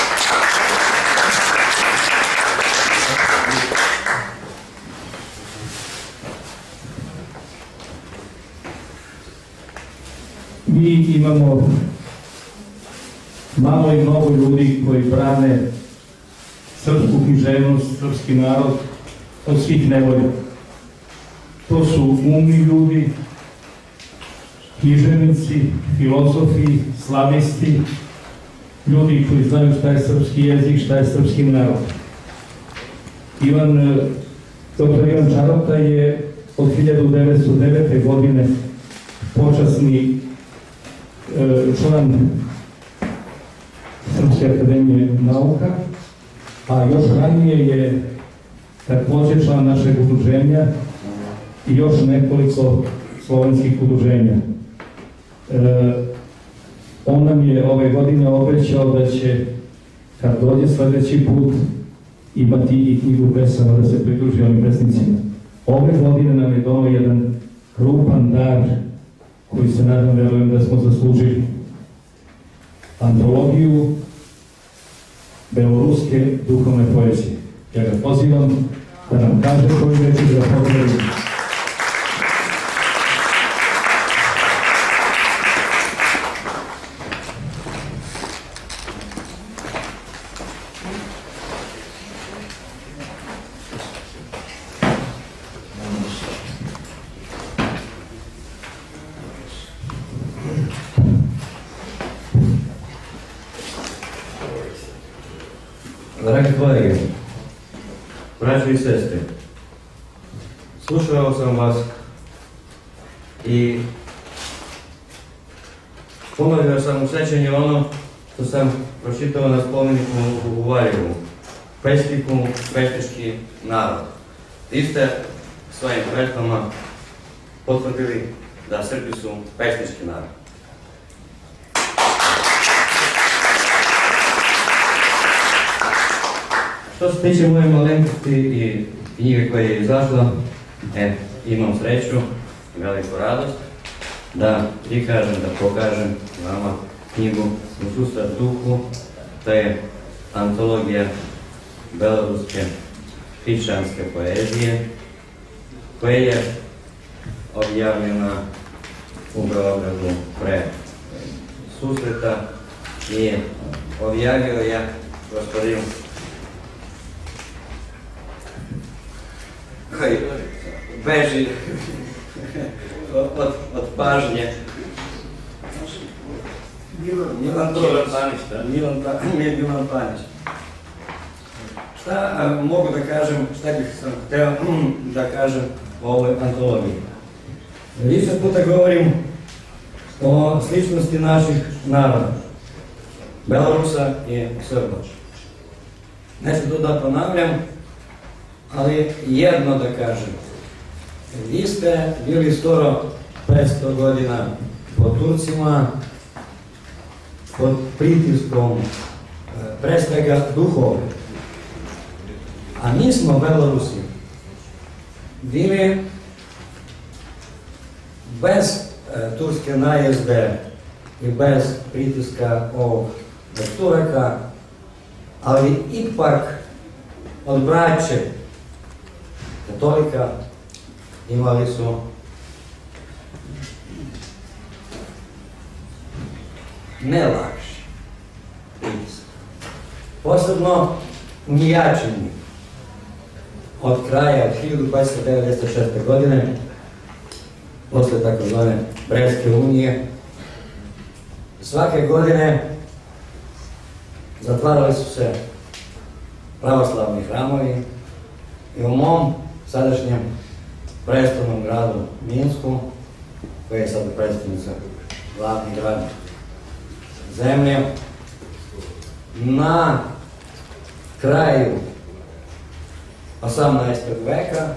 Mi imamo malo i mnogo ljudi koji brane srpsku književnost, srpski narod od svih nevolja. To su umni ljudi, književnici, filozofi, slavisti, ljudi koji znaju šta je srpski jezik, šta je srpski narod. Dr. Ivan Čarota je od 1909. godine počasni član Srpske akademije nauka, a još ranije je također član našeg udruženja i još nekoliko slovenskih udruženja. On nam je ove godine obećao da će, kad dođe sledeći put, imati i knjigu pesama da se pridruži ovim pesnicima. Ove godine nam je donao jedan krupan dar koji se nadam, verujem da smo zaslužili. Antologiju beloruske duhovne poezije. Ja ga pozivam da nam kaže koju reći da pozdravim. Dragi kolege, braćo i sestre, slušao sam vas i ponovio sam u sećanje ono što sam pročitao na spomeniku u Valjevu, pesniku Pesnički narod. Vi ste svojim pesmama potvrdili da Srbi su pesnički narod. Što se tiče moje malenkosti i knjige koja je izašla, imam sreću i veliku radost da prikažem, da pokažem vama knjigu U susret duhu. To je antologija beloruske hrišćanske poezije koja je objavljena u Beogradu pre susreta i objavio je gospodin koji beži od pažnje. Milan Panić. Šta mogu da kažem, šta bih sam hteo da kažem o ovoj antologiji? Više puta govorim o sličnosti naših naroda, Belorusa i Srba. Neću to da ponavljam, ali jedno da kažem. Vi ste bili skoro 500 godina pod Turcima, pod pritiskom pre svega duhove. A mi smo, Belorusi, bili bez turske najezde i bez pritiska ovog Turaka, ali ipak od braće katolika imali su ne lakši pritisak. Posebno u Mijačini od kraja, od 1296. godine, posle takozvane Brestske unije, svake godine zatvarali su se pravoslavni hramovi i u mom sadašnjem prestolnom gradu Minsku, koji je sada predstavnica glavni grad zemlje, na kraju 18. veka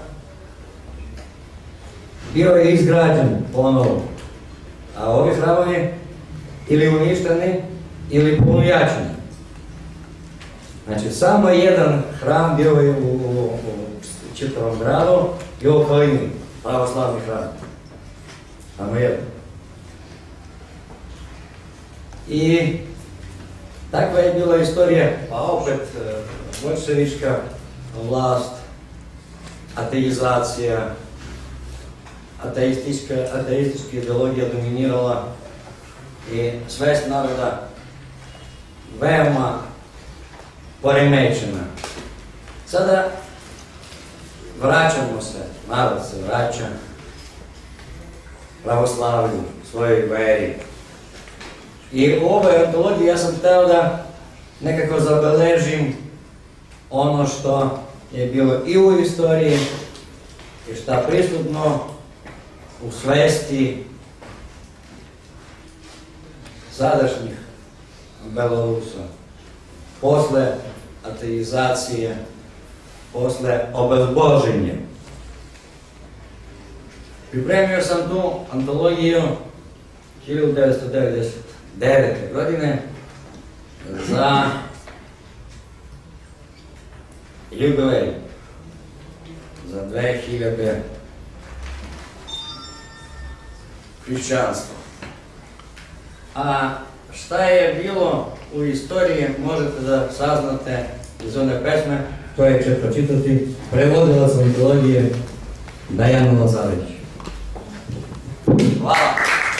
bio je izgrađen ponovo, a ovi hramovi ili uništeni ili ponujačeni. Znači, samo jedan hram bio je u čitavom gradu i u okolini, pravoslavni hram. Samo jedan. I takva je bila istorija, pa opet bolševička vlast, ateizacija, ateistička ideologija dominirala i svest naroda veoma poremećena. Sada vraćamo se, narod se vraća pravoslavlju, svojoj veri. I u ovoj antologiji ja sam hteo da nekako zabeležim ono što je bilo i u istoriji i što je prisutno u svesti sadašnjih Belorusa. Posle ateizacije, posle obezboženja. Pripremio sam tu antologiju 1999. godine za jubilej, za 2000 hrišćanstva. A šta je bilo u istoriji možete da saznate iz one pesme koje će pročitati prevodilac antologije Dajana Lazarević. Hvala.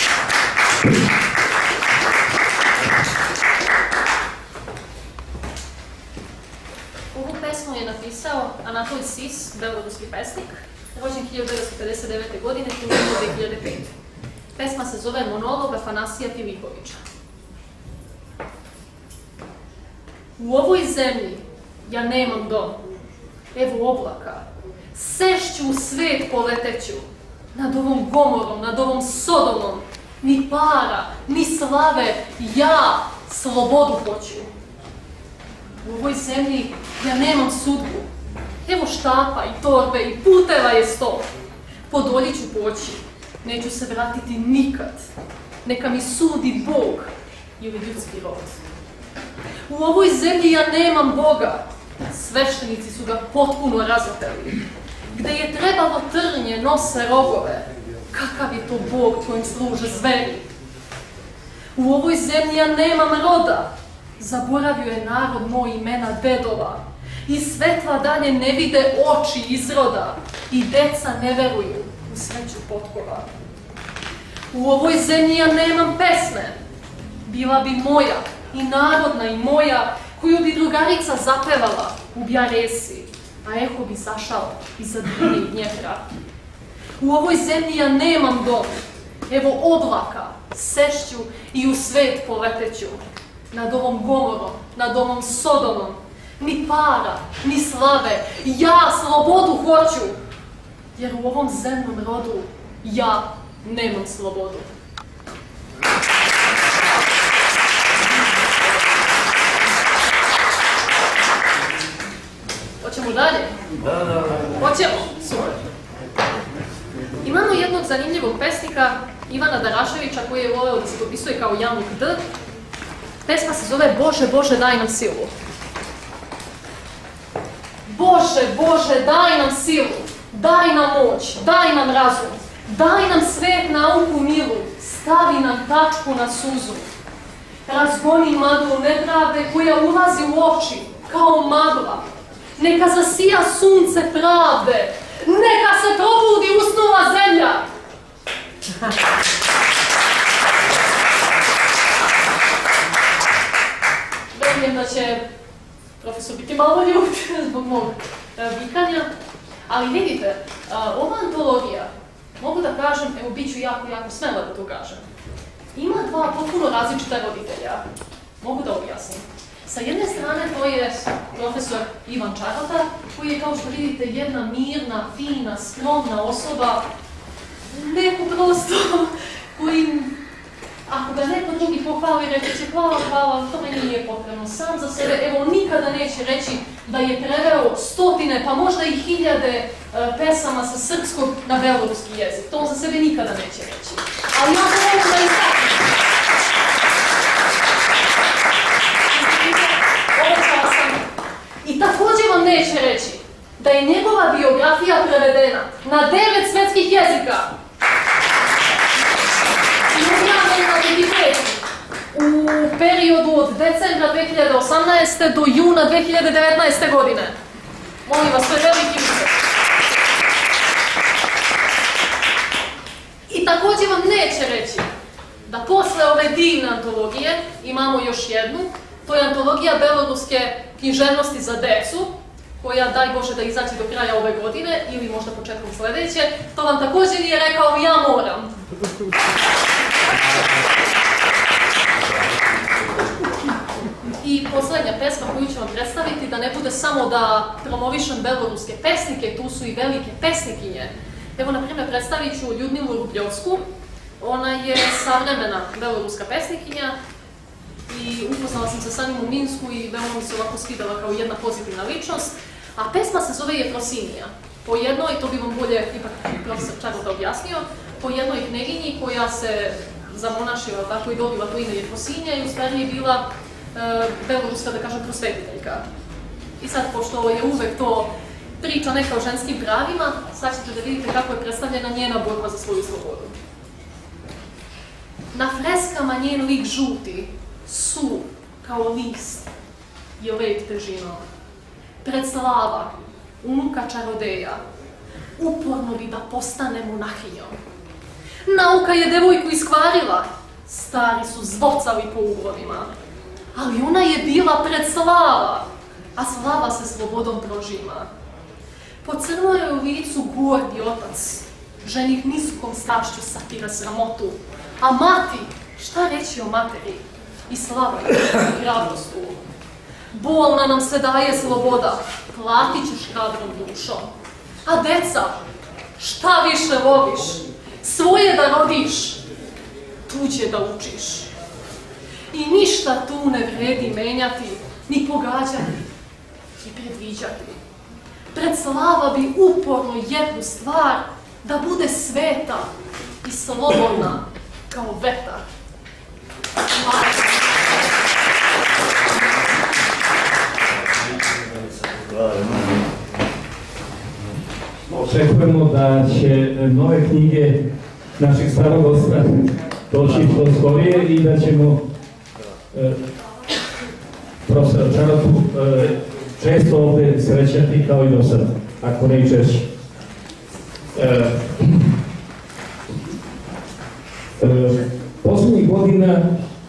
Ovu pesmu je napisao Anatolij Sis, beloruski pesnik, rođen 1959. godine, umro 2005. Pesma se zove Monolog Afanasija Filipovića. U ovoj zemlji ja nemam dom. Evo oblaka, sešću u svet poleteću, nad ovom Gomorom, nad ovom Sodomom, ni para, ni slave, ja slobodu hoću. U ovoj zemlji ja nemam sudbu, evo štapa i torbe i puteva je sto. Po dolji ću poći, neću se vratiti nikad, neka mi sudi Bog ili ljudski rod. U ovoj zemlji ja nemam Boga, sveštenici su ga potpuno razapeli. Gde je trebalo trnje nose rogove, kakav je to Bog kojim služe zveri. U ovoj zemlji ja nemam roda, zaboravio je narod moj imena dedova. I svetla dalje ne vide oči izroda i deca ne veruju u sreću potkova. U ovoj zemlji ja nemam pesme, bila bi moja i narodna i moja, koju bi drugarica zapevala u Bjaresi, a eho bi zašao iza Drine i Dnjepra. U ovoj zemlji ja nemam dom, evo oblaka, sešću i u svet poleteću, nad ovom Gomorom, nad ovom Sodomom, ni para, ni slave, ja slobodu hoću, jer u ovom zemnom rodu ja nemam slobodu. Hoćemo dalje? Da. Hoćemo? Super. Imamo jednog zanimljivog pesnika, Ivana Daraševića, koji je voleo da se popisuje kao Januk D. Pesma se zove Bože, Bože, daj nam silu. Bože, Bože, daj nam silu, daj nam moć, daj nam razum, daj nam svet nauku milu, stavi nam tačku na suzu. Razgoni maglu nepravde koja ulazi u oči kao magla. Neka zasija sunce pravde, neka se probudi usnula zemlja. Verujem da će profesor biti malo ljut zbog mog vikanja, ali vidite, ova antologija, mogu da kažem, evo bit ću jako smela da to kažem, ima dva potpuno različita roditelja, mogu da objasnim. Sa jedne strane to je profesor Ivan Čarota, koji je, kao što vidite, jedna mirna, fina, skromna osoba, neko prosto koji, ako ga neko drugi pohvali, reći će hvala, to meni nije potrebno, sam za sebe, evo, nikada neće reći da je preveo stotine, pa možda i hiljade pesama sa srpskog na beloruski jezik. To on za sebe nikada neće reći. Ali ja to mogu da istaknem. I također vam neće reći da je njegova biografija prevedena na 9 svetskih jezika. I objavljena na Wikipediji u periodu od decembra 2018. do juna 2019. godine. Molim vas, to je veliki uspeh. I također vam neće reći da posle ove divne antologije imamo još jednu. To je antologija beloruske književnosti za decu, koja, daj Bože, da izaći do kraja ove godine ili možda početkom sledeće. To vam također nije rekao, ja moram. I poslednja pesma koju ću vam predstaviti, da ne bude samo da promovišem beloruske pesnike, tu su i velike pesnikinje. Evo, na primjer, predstavit ću Ljudmilu Rubljovsku. Ona je savremena beloruska pesnikinja i upoznala sam se sa njim u Minsku i veoma mi se ovako svidela kao jedna pozitivna ličnost. A pesma se zove Jefrosinija. Po jednoj, to bi vam bolje ipak profesor Čarota objasnio, po jednoj kneginji koja se zamonašila tako i dobila to ime Jefrosinija i u stvari je bila beloruska, da kažem, prosvetiteljka. I sad, pošto je uvek to priča neka o ženskim pravima, sad ćete da vidite kako je predstavljena njena borba za svoju slobodu. Na freskama njen lik žuti, su kao list, je lep težinom. Pred slava, unuka čarodeja, uporno bi da postane monahinjom. Nauka je devojku iskvarila, stari su zvocali po uglovima, ali ona je bila pred slava, a slava se slobodom prožima. Po crnoj je u licu gordi otac, ženih niskom stašću satira sramotu, a mati, šta reći o materi? I slava je i hrabrost tu. bolna nam se daje sloboda, platit ćeš hrabrom dušom. A deca, šta više voliš? Svoje da rodiš, tuđe da učiš. I ništa tu ne vredi menjati, ni pogađati, ni predviđati. Pred slava bi uporno jednu stvar, da bude sveta i slobodna kao vetar. Očekujemo da će nove knjige naših starogosta doći što skorije i da ćemo profesora Čaratu često ovdje srećati kao i do sada, ako ne i češće. Posljednjih godina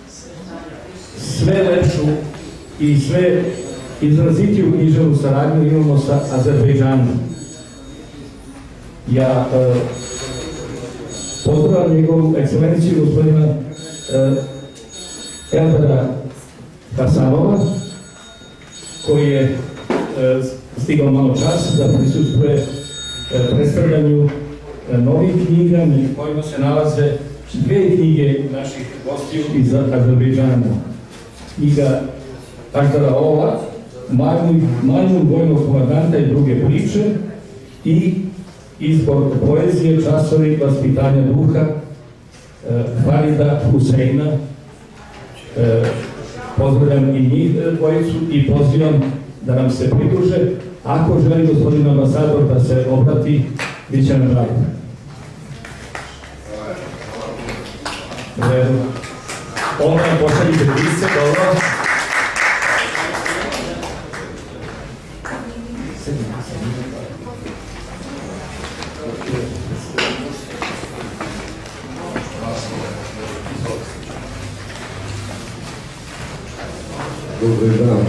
sve lepšu i sve izrazitiju književnu saradnju imamo sa Azerbejdžanom. Ja pozdravljam njegovu ekscelenciju gospodina Eldara Hasanova, koji je stigao malo čas da prisustvuje predstavljanju novih knjiga, među kojima se nalaze dve knjige naših gostiju iz Azerbejdžana. Knjiga Aždara Ola, Majmun vojnog komandanta i druge priče, i izbor poezije, časovi vaspitanja duha Farida Huseina. Pozdravljam i njih dvojicu i pozivam da nam se pridruže. Ako želi gospodin ambasador da se obrati, bit će nam drago. Onda nam pošaljite liste, dobro. Добрый день.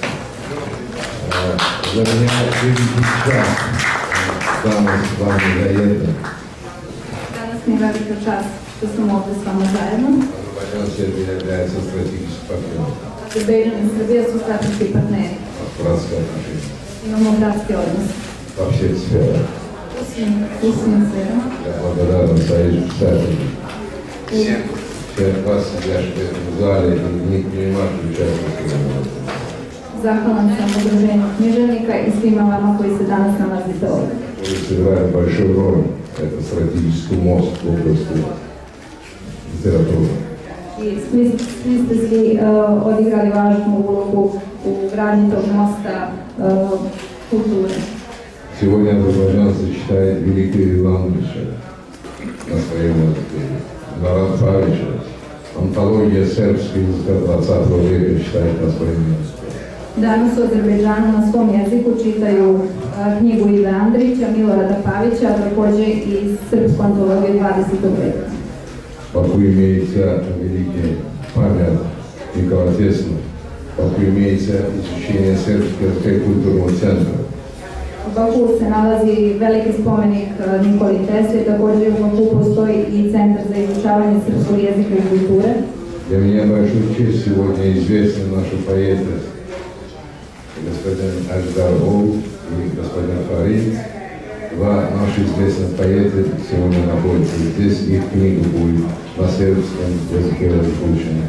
За меня великий час danas s vami zajedno. Danas mi je velika čast što sam ovdje s vama zajedno. Azerbajdžan i Srbija являются стратегическим партнером. Azerbajdžan i Srbija su strateški partneri. Bratske отношения. Imamo bratske odnose. Во всех сферах. U svim sferama. Я благодарен Союзу Писателей. Всех вас, сидящих в этом зале, и не принимающих участие в этом. Zahvalan sam udruženju književnika i svima vama koji se danas nalazite ovdje. Вы сыграете большую роль. Это стратегический мост в области литературы. Svi ste svi odigrali važnu ulogu u gradnji tog mosta kulture. Сегодня азербайджанцы читают великие Ивановича на своем языке, Марат Павича. Антология сербского языка 20 века читает на своем языке. Danas u Azerbejdžanu na svom jeziku čitaju knjigu Ive Andrića, Milorada Pavića, a također i srpsku antologiju 20. veka. Баку имеется великий память Никола Тесла. Баку имеется изучение сербского языка и культурного центра. U Baku se nalazi veliki spomenik Nikoli Tesli, također u Baku postoji i Centar za izučavanje srpskog jezika i kulture. Для меня большую честь сегодня известны наши поэты, господин Аждар Ол и господин Фарид. Два наши известных поэта сегодня находятся здесь, их книга будет на сербском языке озвучена.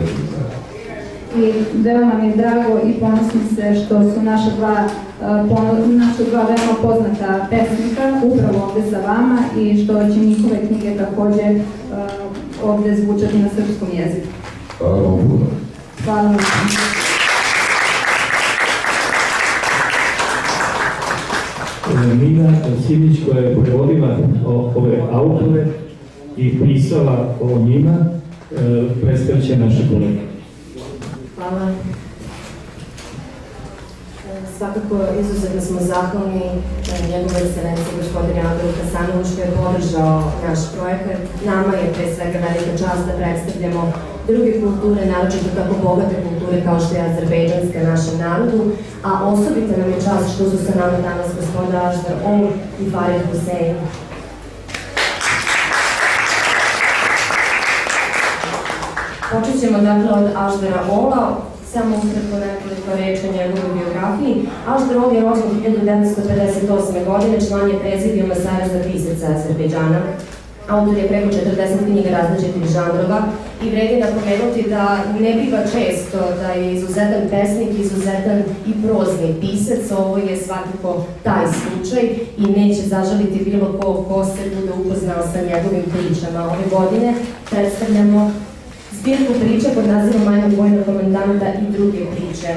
I veoma mi je drago i ponosim se što su naša dva veoma poznata pesnika upravo ovdje sa vama i što će njihove knjige također ovdje zvučati na srpskom jeziku. Hvala vam puno. Hvala vam. Mina Simić, koja je prevodila ove autore i pisala o njima, predstavit će naše kolege. Hvala. Svakako izuzetno smo zahvalni njegove ekscelencije gospodine Alberu Hasanovu što je podržao naš projekat. Nama je pre svega velika čast da predstavljamo druge kulture, naročito tako bogate kulture kao što je azerbejdžanska našem narodu, a osobito nam je čast što su sa nama danas gospoda Aždar Ol i Farid Husein. Počet ćemo dakle od Aždara Ola. Samo ukratko nekoliko reči o njegovoj biografiji. Aždarov je rođen 1958. godine, član je prezidijuma Saveza pisaca Azerbejdžana. Autor je preko 40 knjiga različitih žanrova i vredi napomenuti da ne biva često da je izuzetan pesnik, izuzetan i prozni pisac. Ovo je svakako taj slučaj i neće zažaliti bilo ko se bude upoznao sa njegovim pričama. Ove godine predstavljamo zbirku priča pod nazivom Majnog vojnog komandanta i druge priče.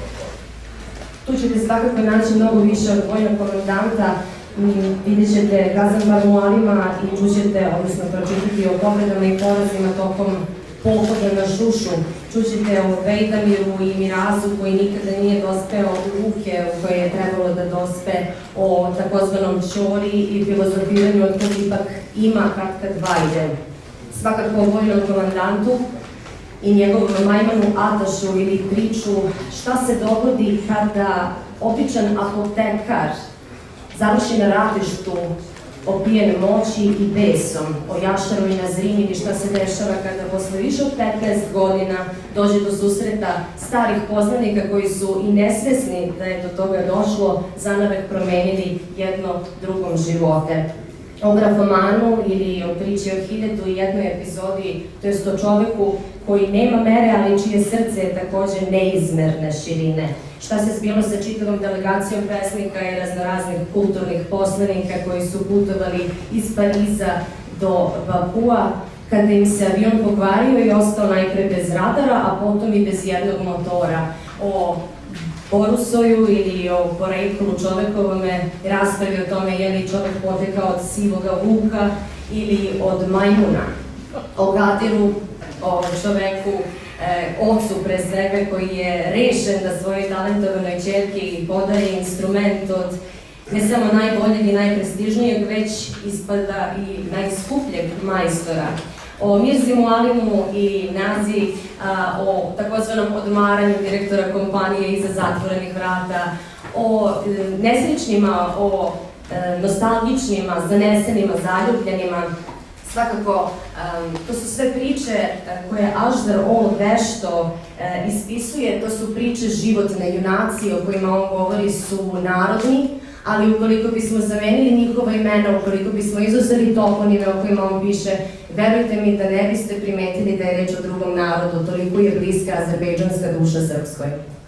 Tu ćete svakako naći mnogo više od vojnog komandanta. Vidjet ćete Gazan Barmualima i čućete, odnosno pročitati o pobedama i porazima tokom pohoda na Šušu. Čućete o Vejdamiru i Mirazu koji nikada nije dospeo u ruke u koje je trebalo da dospe, o takozvanom Ćori i filozofiranju od kog ipak ima kad vajde. Svakako o vojnom komandantu i njegovom Majmanu Atašu ili priču šta se dogodi kada običan apotekar završi na ratištu opijen moći i besom, o Jašaru i Nazrini i šta se dešava kada posle više od 15 godina dođe do susreta starih poznanika koji su i nesvesni da je do toga došlo, zanavek promenili jedno drugom živote. O grafomanu ili o priči o 1001 epizodi, to jest o čoveku koji nema mere, ali čije srce je takođe neizmerne širine. Šta se zbilo sa čitavom delegacijom pesnika i raznoraznih kulturnih poslanika koji su putovali iz Pariza do Bakua, kada im se avion pokvario i ostao najpre bez radara, a potom i bez jednog motora. O Borusoju ili o poreklu čovekovome raspravi o tome je li čovek potekao od sivoga vuka ili od majmuna. O Gadiru, o čoveku, ocu pre svega koji je rešen da svojoj talentovanoj ćerki podaje instrument od ne samo najboljeg i najprestižnijeg, već ispada i najskupljeg majstora. O Mirzi Mualimu i Nazi, o takozvanom odmaranju direktora kompanije iza zatvorenih vrata, o nesrećnima, o nostalgičnima, zanesenima, zaljubljenima. Svakako, to su sve priče koje Aždar vešto ispisuje, to su priče životne, junaci o kojima on govori su narodni, ali ukoliko bismo zamenili njihova imena, ukoliko bismo izuzeli toponime o kojima on piše, verujte mi da ne biste primetili da je reč o drugom narodu, toliko je bliska azerbejdžanska duša srpskoj.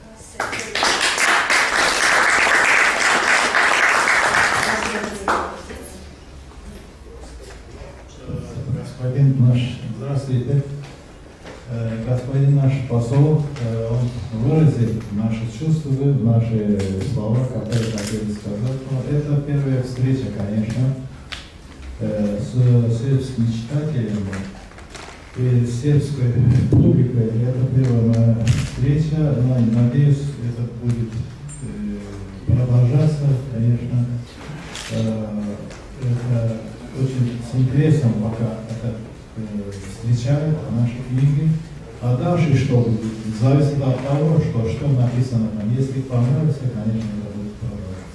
Господин наш, здравствуйте. Господин наш посол, он выразит наши чувства, наши слова, как я хотел сказать. Это первая встреча, конечно, с сербскими читателями и сербской публикой. Это первая моя встреча, но надеюсь, это будет продолжаться, конечно. Это очень с интересом пока это встречают наши книги. А дальше что будет? Зависит от того, что написано там. Если понравится, конечно, это будет продолжаться.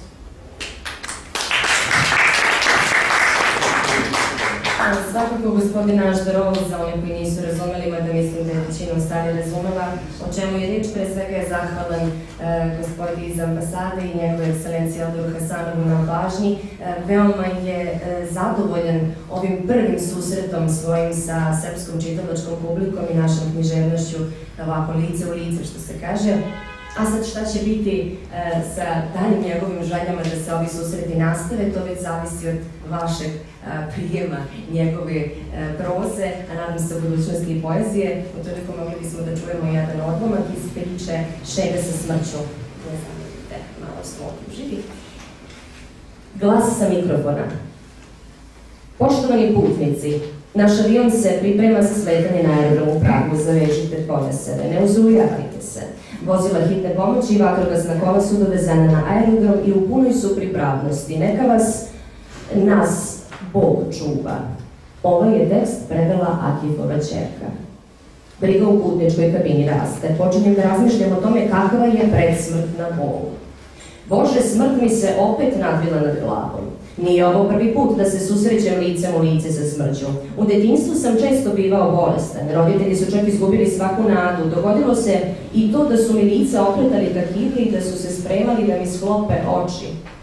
Svakako gospodin Aždarov, za one koji nisu razumeli, mada mislim da je većinom stvari razumela, o čemu je riječ, pre svega je zahvalan gospodin iz ambasade i njegove ekscelencije Aldoru Hasanovu na pažnji. Veoma je zadovoljan ovim prvim susretom svojim sa srpskom čitalačkom publikom i našom književnošću, ovako lice u lice, što se kaže. A sad šta će biti sa daljim njegovim željama da se ovi susreti nastave, to već zavisi od vašeg prijema njegove proze, a nadam se u budućnosti i poezije. Utoliko mogli bismo da čujemo jedan odlomak iz priče Šega sa smrću. Ne znam, malo smo živi. Glas sa mikrofona. Poštovani putnici, naš avion se priprema za sletanje na aerodrom u Pragu, zavežite povesere, ne uzrujavajte se. Vozila hitne pomoći i vatrogasna kola su dovezena na aerodrom i u punoj su pripravnosti. Neka vas, nas, Bog čuva. Ovaj je tekst prevela Akifova ćerka. Briga u putničkoj kabini raste. Počinjem da razmišljam o tome kakva je predsmrtna bol. Bože, smrt mi se opet nadvila nad glavom. Nije ovo prvi put da se susrećem licem u lice sa smrću. U detinjstvu sam često bivao bolestan, roditelji su čak izgubili svaku nadu. Dogodilo se i to da su mi lica okretali ka kibli i da su se spremali da mi sklope oči.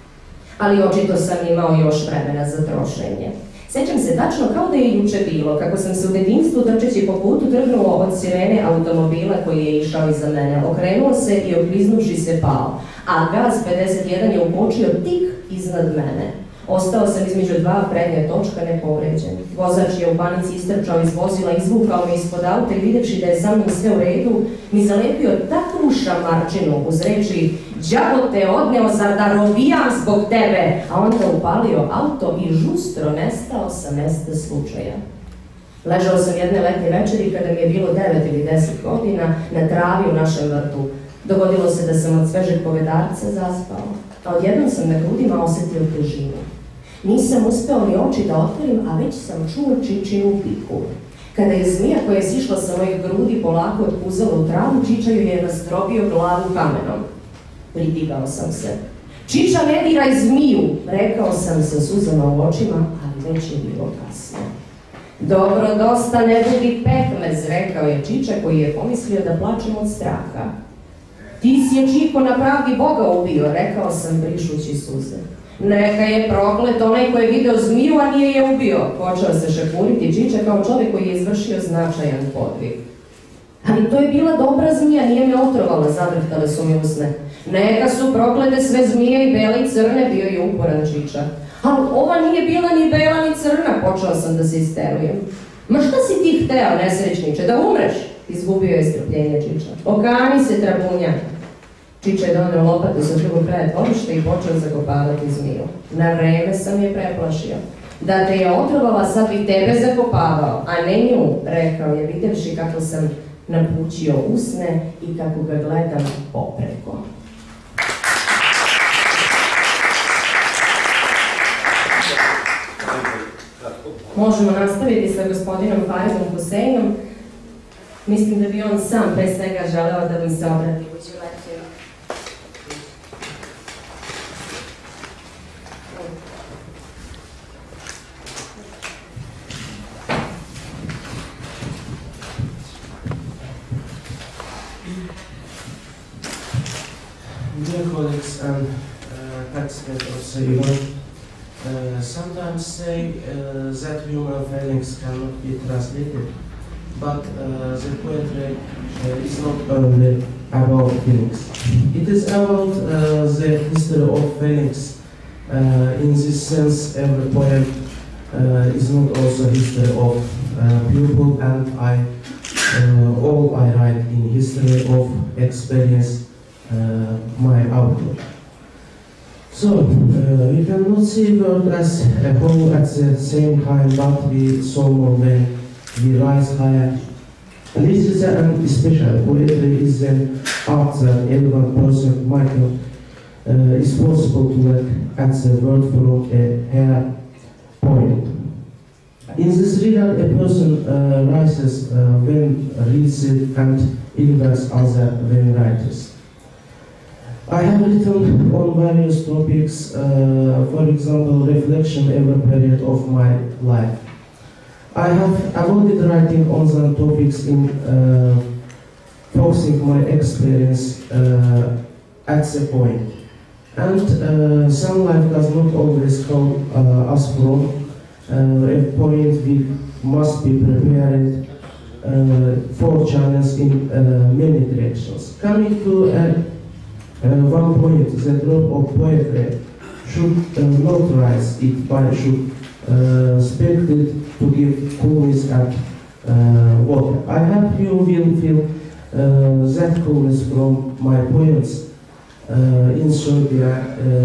Ali očito sam imao još vremena za trošenje. Sećam se tačno kao da je juče bilo, kako sam se u detinjstvu trčeći po putu trgnuo od sirene automobila koji je išao iza mene. Okrenuo se i okliznuši se pao, a Gaz 51 je ukočio tik iznad mene. Ostao sam između dva prednja točka nepovređen. Vozač je u panici istrčao iz vozila, izvukao me ispod auta i videvši da je sa mnom sve u redu, mi zalepio takvu šamarčinu uz reči "Đavo te odneo, zar da robijam zbog tebe", a onda upalio auto i žustro nestao sa mesta slučaja. Ležao sam jedne letnje večeri kada mi je bilo 9 ili 10 godina na travi u našem vrtu. Dogodilo se da sam od svežeg povedarca zaspao, a odjednom sam na grudima osetio težinu. Nisam uspeo ni oči da otvorim, a već sam čuo Čičinu piku. Kada je zmija koja je sišla sa mojih grudi polako otpuzala u travu, Čiča ju je nastrobio glavu kamenom. Pridigao sam se. "Čiča, ne diraj zmiju!" rekao sam sa suzama u očima, ali već je bilo kasno. "Dobro, dosta, ne budi pekmez", rekao je Čiča koji je pomislio da plačem od straha. "Ti si je Čiko na pravdi Boga ubio", rekao sam brišući suze. "Neka je proklet onaj ko je video zmiju, a nije je ubio", počeo se šepuriti Čiča kao čovjek koji je izvršio značajan podvig. "Ali to je bila dobra zmija, nije me otrovala", zadrhtale su mi usne. "Neka su proklete sve zmije, i bele i crne", bio je uporan Čiča. "Ali ova nije bila ni bela ni crna", počeo sam da se isterujem. "Ma šta si ti hteo, nesrećniče, da umreš?" izgubio je strpljenje Čiča. "Okani se, trabunja." Čiča je donio lopatu sa drugog kraja dvorišta i počeo zakopavati zmiju. "Na vreme sam je preplašio. Da te je otrovala, sad bih tebe zakopavao, a ne nju", rekao je, videvši kako sam napućio usne i kako ga gledam popreko. Možemo nastaviti sa gospodinom Faridom Huseinom. Mislim da bi on sam pre svega želeo da mi se obrati. Dear colleagues and taxpayers of Ceylon, sometimes say that human feelings cannot be translated, but the poetry is not only about feelings. It is about the history of feelings. In this sense, every poem is not also history of people, and all I write in history of experience. My outlook. So, we cannot see world as a whole at the same time, but we saw more when we rise higher. Literature and especially poetry is an art that every person is possible to look at the world from a hair point. In this reader, a person rises when reads it and invents other when writers. I have written on various topics, for example, reflection every period of my life. I have avoided writing on some topics in focusing my experience at the point. And some life does not always call us from a point. We must be prepared for channels in many directions. Coming to one point, the drop of poetry should not rise, it should expect it to give coolness at water. I hope you will feel that coolness from my poems in Serbia,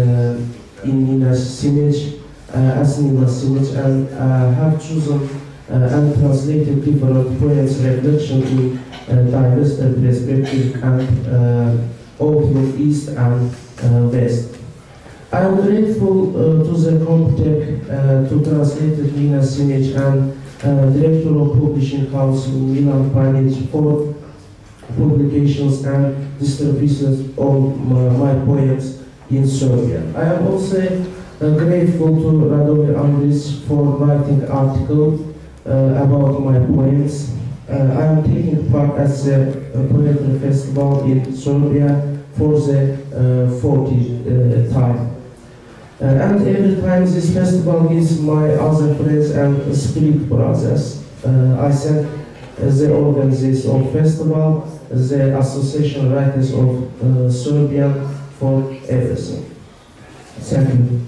in Nina Simic, as Nina Simic, and have chosen and translated different poems, reflection in diverse perspective and outlook east and west. I am grateful to the Comptech to translate Nina Simic and Director of Publishing House Milan Panic for publications and distributions of my poems in Serbia. I am also Grateful to Radomir Andris for writing article about my poems. I am taking part at the poetry festival in Serbia for the 40th time. And every time this festival gives my other friends and spirit brothers. I thank the organizers of festival, the Association Writers of Serbia for everything. Thank you.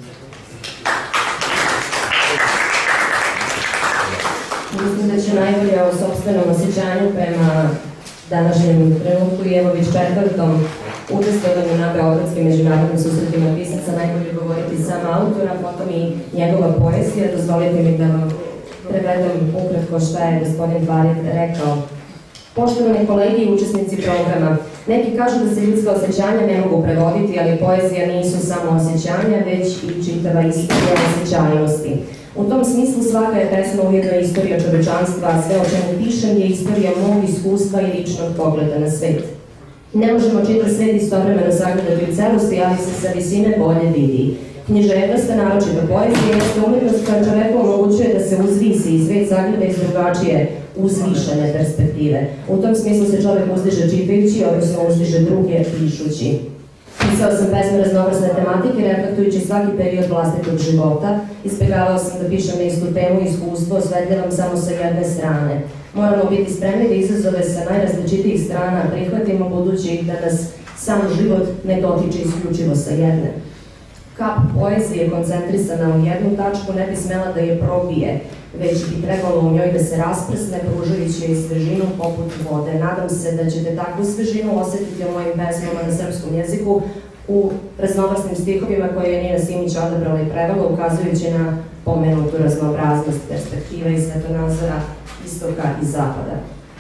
Mislim da će najbolje o sopstvenom osjećanju prema današnjem trenutku i evo već četvrtom učestvovanju na Beogradskim međunarodnim susretima pisaca najbolje govoriti sam autor, a potom i njegova poezija. Dozvolite mi da vam prevedem ukratko šta je gospodin Farid rekao. Poštovani kolegi i učesnici programa, neki kažu da se ljudska osjećanja ne mogu prevoditi, ali poezija nisu samo osjećanja, već i čitava istorija osjećajnosti. U tom smislu svaka je pesma ujedno istorija čovečanstva, a sve o čemu pišem je istorija mog iskustva i ličnog pogleda na svet. Ne možemo čitav svet istovremeno sagledati u celosti, ali se sa visine bolje vidi. Književnost, naročito poezija, jeste umetnost koja čoveku omogućuje da se uzvisi i svet sagleda iz drugačije uzvišene perspektive. U tom smislu se čovek uzdiže čitajući, odnosno uzdiže druge pišući. Pisao sam pesme raznovrsne tematike, reflektujući svaki period vlastitog života. Izbjegavao sam da pišem na istu temu i iskustvo, osvetljavam samo sa jedne strane. Moramo biti spremni da izazove sa najrazličitijih strana prihvatimo, budući da nas sam život ne dotiče isključivo sa jedne. Kap poezije koncentrisana u jednu tačku ne bi smela da je probije, već bi trebalo u njoj da se rasprsne, pružajući joj svežinu poput vode. Nadam se da ćete takvu svežinu osjetiti u mojim pesmama na srpskom jeziku, u raznovrsnim stihovima koje je Nina Simić odabrala i prevela, ukazujući na pomenutu raznoobraznost perspektiva i svetonazora istoka i zapada.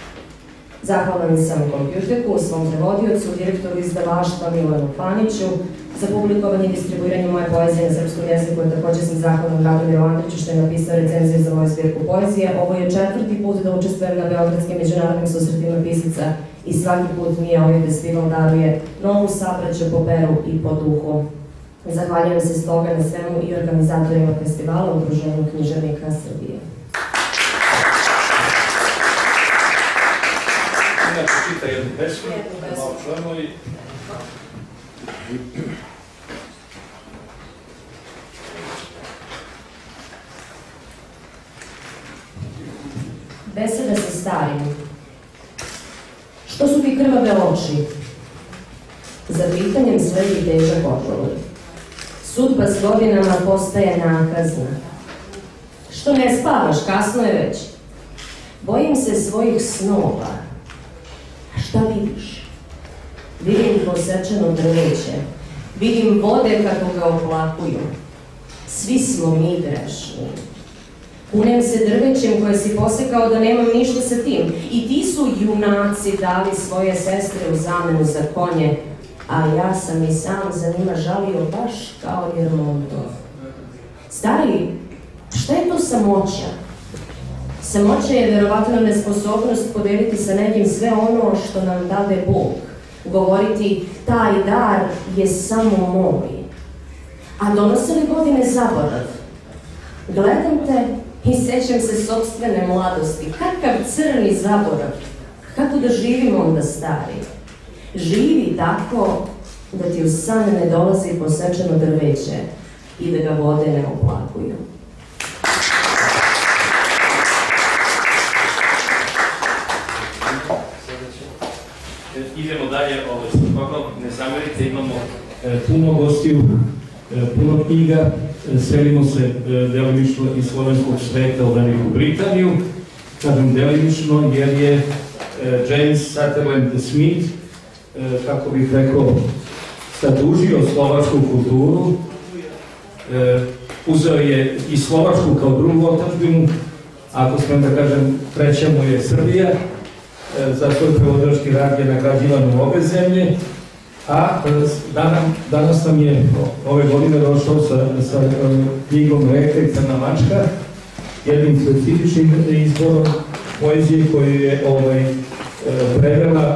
Zahvalan sam Kompjuteku, svom prevodiocu, direktoru izdavaštva Milanu Paniću, za publikovanje i distribuiranje moje poezije na srpskom jeziku. Također sam zahvalan Radomiru Andriću što je napisao recenziju za moju zbirku poezije. Ovo je 4. put da učestvujem na Beogradskim međunarodnim susretima pisaca i svaki put mi je ovaj festival daruje novu sabraću po peru i po duhu. Zahvaljujem se stoga na svemu i organizatorima festivala u Udruženju književnika Srbije. Inače čita jednu pesmu, malo čujemo i... Beseda sa starim. Što su ti krvave oči? Za pitanjem sledi težak odgovor. Sudba s godinama postaje nakazna. Što ne spavaš, kasno je već. Bojim se svojih snova. Šta vidiš? Vidim posečeno drveće. Vidim vode kako ga oplakuju. Svi smo mi grešni. Kunem se drvećem koje si posekao da nemam ništa sa tim. I ti su junaci dali svoje sestre u zamenu za konje, a ja sam i sam za njima žalio baš kao Jermontov. Stari, šta je to samoća? Samoća je verovatno nesposobnost podeliti sa nekim sve ono što nam dade Bog. Govoriti, taj dar je samo moj. A donose li godine zaborav? Gledam te i sećam se sopstvene mladosti. Kakav crni zaborav. Kako da živim onda, stari? Živi tako da ti u san ne dolazi posečeno drveće i da ga vode ne oplakuju. Idemo dalje, ne zamerite, imamo puno gostiju, puno knjiga, selimo se delimično iz slovenskog sveta u Veliku Britaniju, kažem delimično jer je James Sutherland Smith, kako bih rekao, zadužio slovačku kulturu, uzeo je i Slovačku kao drugu otadžbinu, ako smijem da kažem, treća mu je Srbija, za svoj prevodilački rad je nagrađivan u obe zemlje, a danas nam je ove godine došao sa knjigom Reka i Crna mačka, jednim specifičnim izborom poezije koju je prevela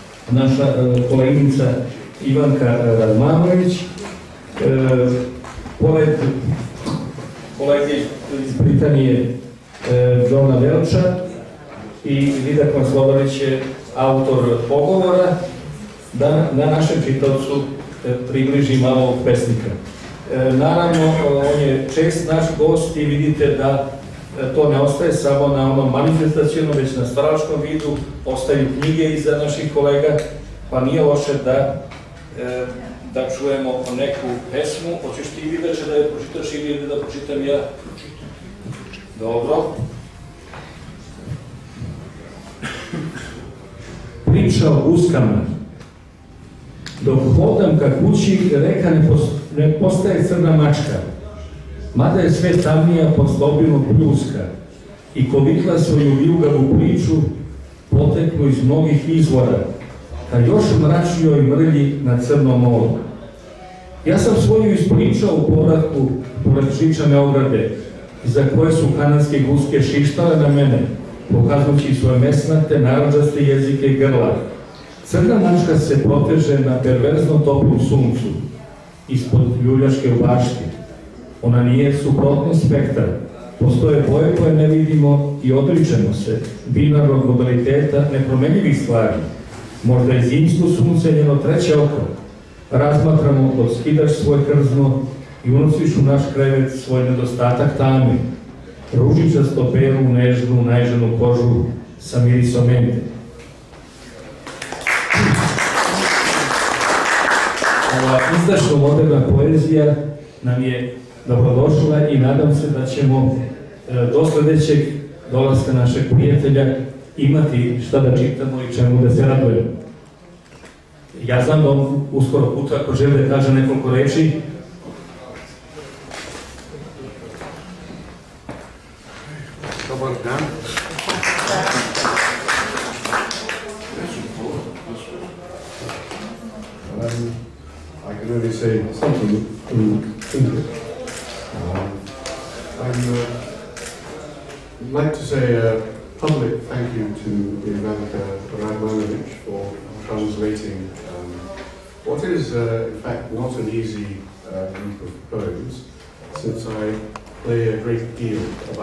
naša koleginica Ivanka Radmanović. pored kolege iz Britanije Johna Welcha i Vidak Maslovarić je autor pogovora da na našem čitavcu približi malo ovog pesnika. Naravno, on je čest naš gost i vidite da to ne ostaje samo na onom manifestacijnom, već na stvaralačkom vidu, ostaju knjige iza naših kolega, pa nije loše da čujemo neku pesmu. Hoćeš ti Vidače da je pročitaš ili da pročitam ja? Dobro. Priča o guskama. Dok hodam ka kući, reka ne postaje crna mačka, mada je sve tamnija pod slobinom pljuska i kolikla svoju vijugavu priču poteknu iz mnogih izvora, ka još mračnjoj mrlji na Crnom moru. Ja sam svoju ispričao u povratku pored žičane ograde, iza koje su kanadske guske šištale na mene, pokazujući svoje mesnate, narandžaste jezike i grla. Crna mačka se proteže na perverzno toplom suncu, ispod ljuljaške bašti. Ona nije suprotni spektar. Postoje boje koje ne vidimo i odričemo se binarnog modaliteta nepromenljivih stvari. Možda je zimsko sunce njeno treće oko. Razmatramo dok skidaš svoje krzno i unosiš u naš krevet svoj nedostatak tame. Ružičasto belu, nežnu, najženu kožu sa mirisom mente. Ova izdašno moderna poezija nam je dobrodošla i nadam se da ćemo do sledećeg dolaska našeg prijatelja imati šta da čitamo i čemu da se radujemo. Ja znam da on uskoro puta, ako želi da kaže nekoliko reči. Dobar dan. I can only say something into it. I'd like to say a public thank you to Ivanka Radmanovic for translating what is, in fact, not an easy group of poems, since I play a great deal with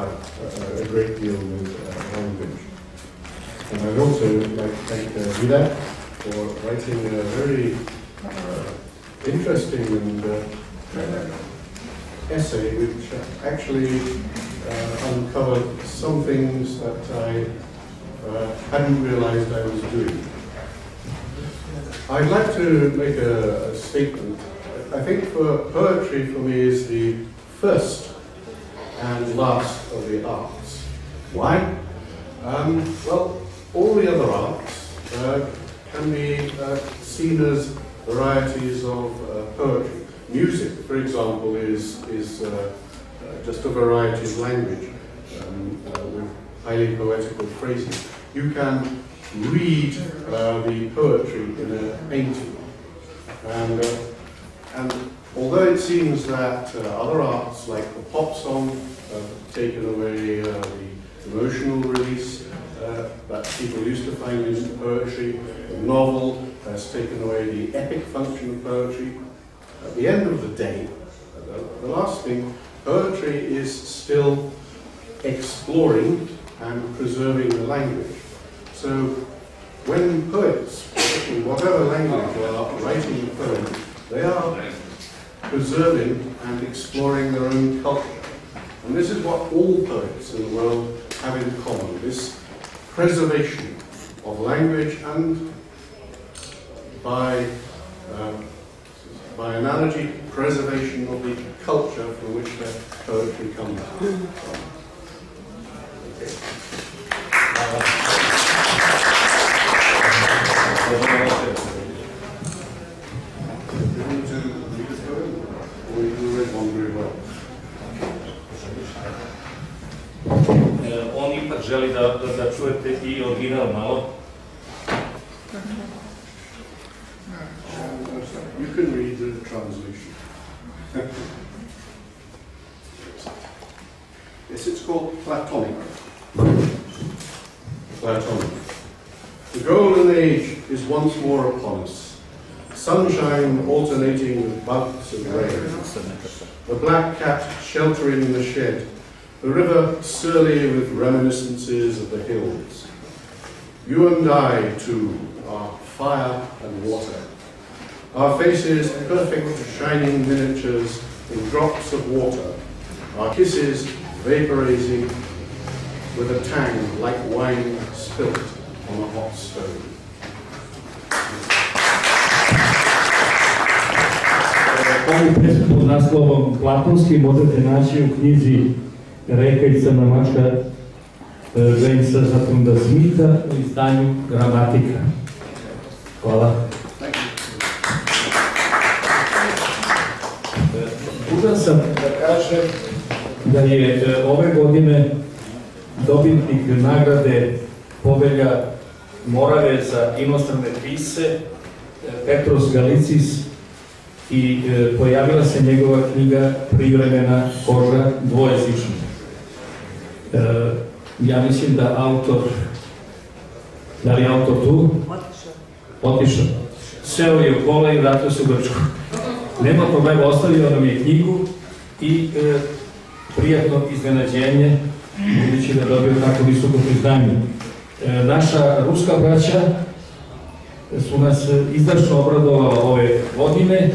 language. And I'd also like to thank Vidak for writing a very interesting and essay which actually uncovered some things that I hadn't realized I was doing. I'd like to make a statement. I think poetry for me is the first and last of the arts. Why? Well, all the other arts can be seen as varieties of poetry. Music, for example, is just a variety of language with highly poetical phrases. You can read the poetry in a painting, and although it seems that other arts like the pop song have taken away the emotional release that people used to find in poetry, the novel has taken away the epic function of poetry. At the end of the day, the last thing, poetry is still exploring and preserving the language. So when poets, in whatever language they are writing a poem, they are preserving and exploring their own culture. And this is what all poets in the world have in common, this preservation of language and, by analogy, preservation of the culture from which their poetry comes from. On ipak želi da čujete i original malo. You can read the translation. Yes, it's called Platonic. Platonic. The golden age is once more upon us. sunshine alternating with bugs and rain, the black cat sheltering in the shed, the river surly with reminiscences of the hills. You and I, too, are fire and water, our faces perfect shining miniatures in drops of water, our kisses vaporizing with a tang like wine spilt on a hot stone. Ovu pesmu pod naslovom Platonski možete naći u knjizi Reka i crna mačka Jamesa Zatrunda Smitha u izdanju Gramatika. Hvala. Dužan sam da kažem da je ove godine dobitnik nagrade Povelja Morave za inostrane pisce Petros Galicis i pojavila se njegova knjiga Privremena koža dvojezična. Ja mislim da autor, da li je autor tu? Otišao. Seo je u kola i vratio se u Grčku. Nema problema, ostavio nam je knjigu i prijatno iznenađenje, budući da je dobio tako visoko priznanje. Naša ruska braća su nas izdašno obradovala ove godine.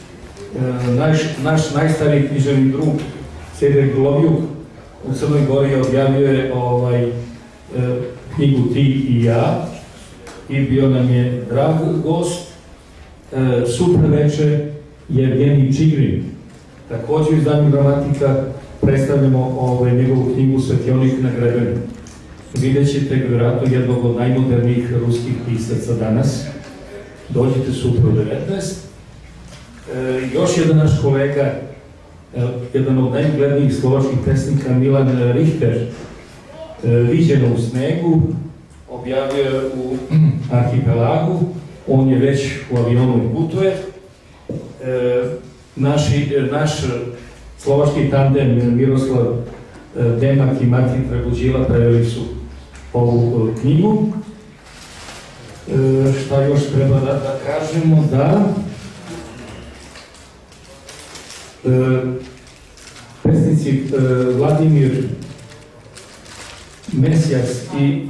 Naš najstariji književni drug Cedrik Glovjuk u Crnoj Gori objavio knjigu Ti i ja i bio nam je drag gost. Sutra večer Evgenij Čigrin, također u izdanju Gramatika, predstavljamo njegovu knjigu Svetionik na grebenu. Vidjet ćete vjerojatno jednog od najmodernijih ruskih pisaca danas. Dođite sutra u 19. Još jedan naš kolega, jedan od najuglednijih slovačkih pesnika, Milan Richter, Viđeno u snegu, objavio u Arhipelagu, on je već u avionu i putuje. Naš slovački tandem Miroslav Demak i Martin Prebuđila preveli su ovu knjigu. Šta još treba da kažemo? Da pesnici Vladimir Mesijas i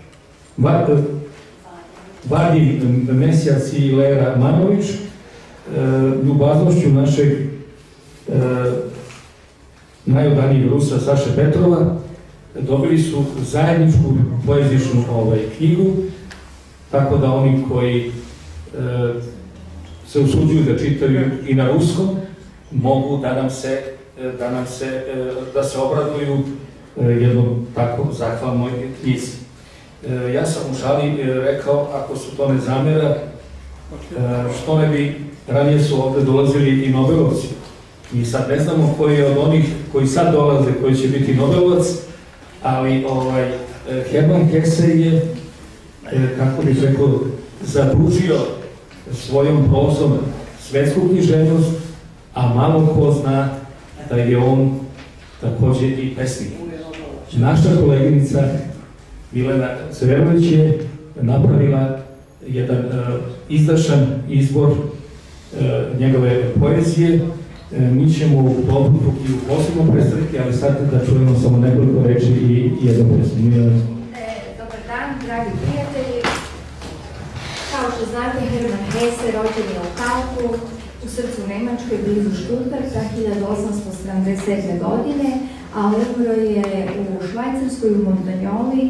Vadim Mesijas i Lera Manović ljubaznošću našeg najodanijeg Rusa Saše Petrova dobili su zajedničku poezičnu knjigu, tako da oni koji se usuđuju da čitaju i na ruskom mogu da se obraduju jednom tako zahvalnoj knjizi. Ja sam u šali rekao, ako su to ne zamera, što ne bi, ranije su ovde dolazili i Nobelovci. I sad ne znamo koji je od onih koji sad dolaze, koji će biti Nobelovac, ali Hermann Hesse je, kako bih rekao, zadužio svojom prozom svetsku književnost, a malo ko zna da je on također i pesnik. Naša koleginica Milena Cverović je napravila jedan izdašan izbor njegove poezije. Mi ćemo u oktobru i u posebnom predstaviti, ali sad da čujemo samo nekoliko reči i jedno pesmu. Dobar dan, dragi prijatelji. Kao što znate, Hermann Hesse rođen je u Kalku, u srcu Nemačkoj, blizu Stuttgarta, 1877. godine, a umro je u Švajcarskoj, u Montagnoli,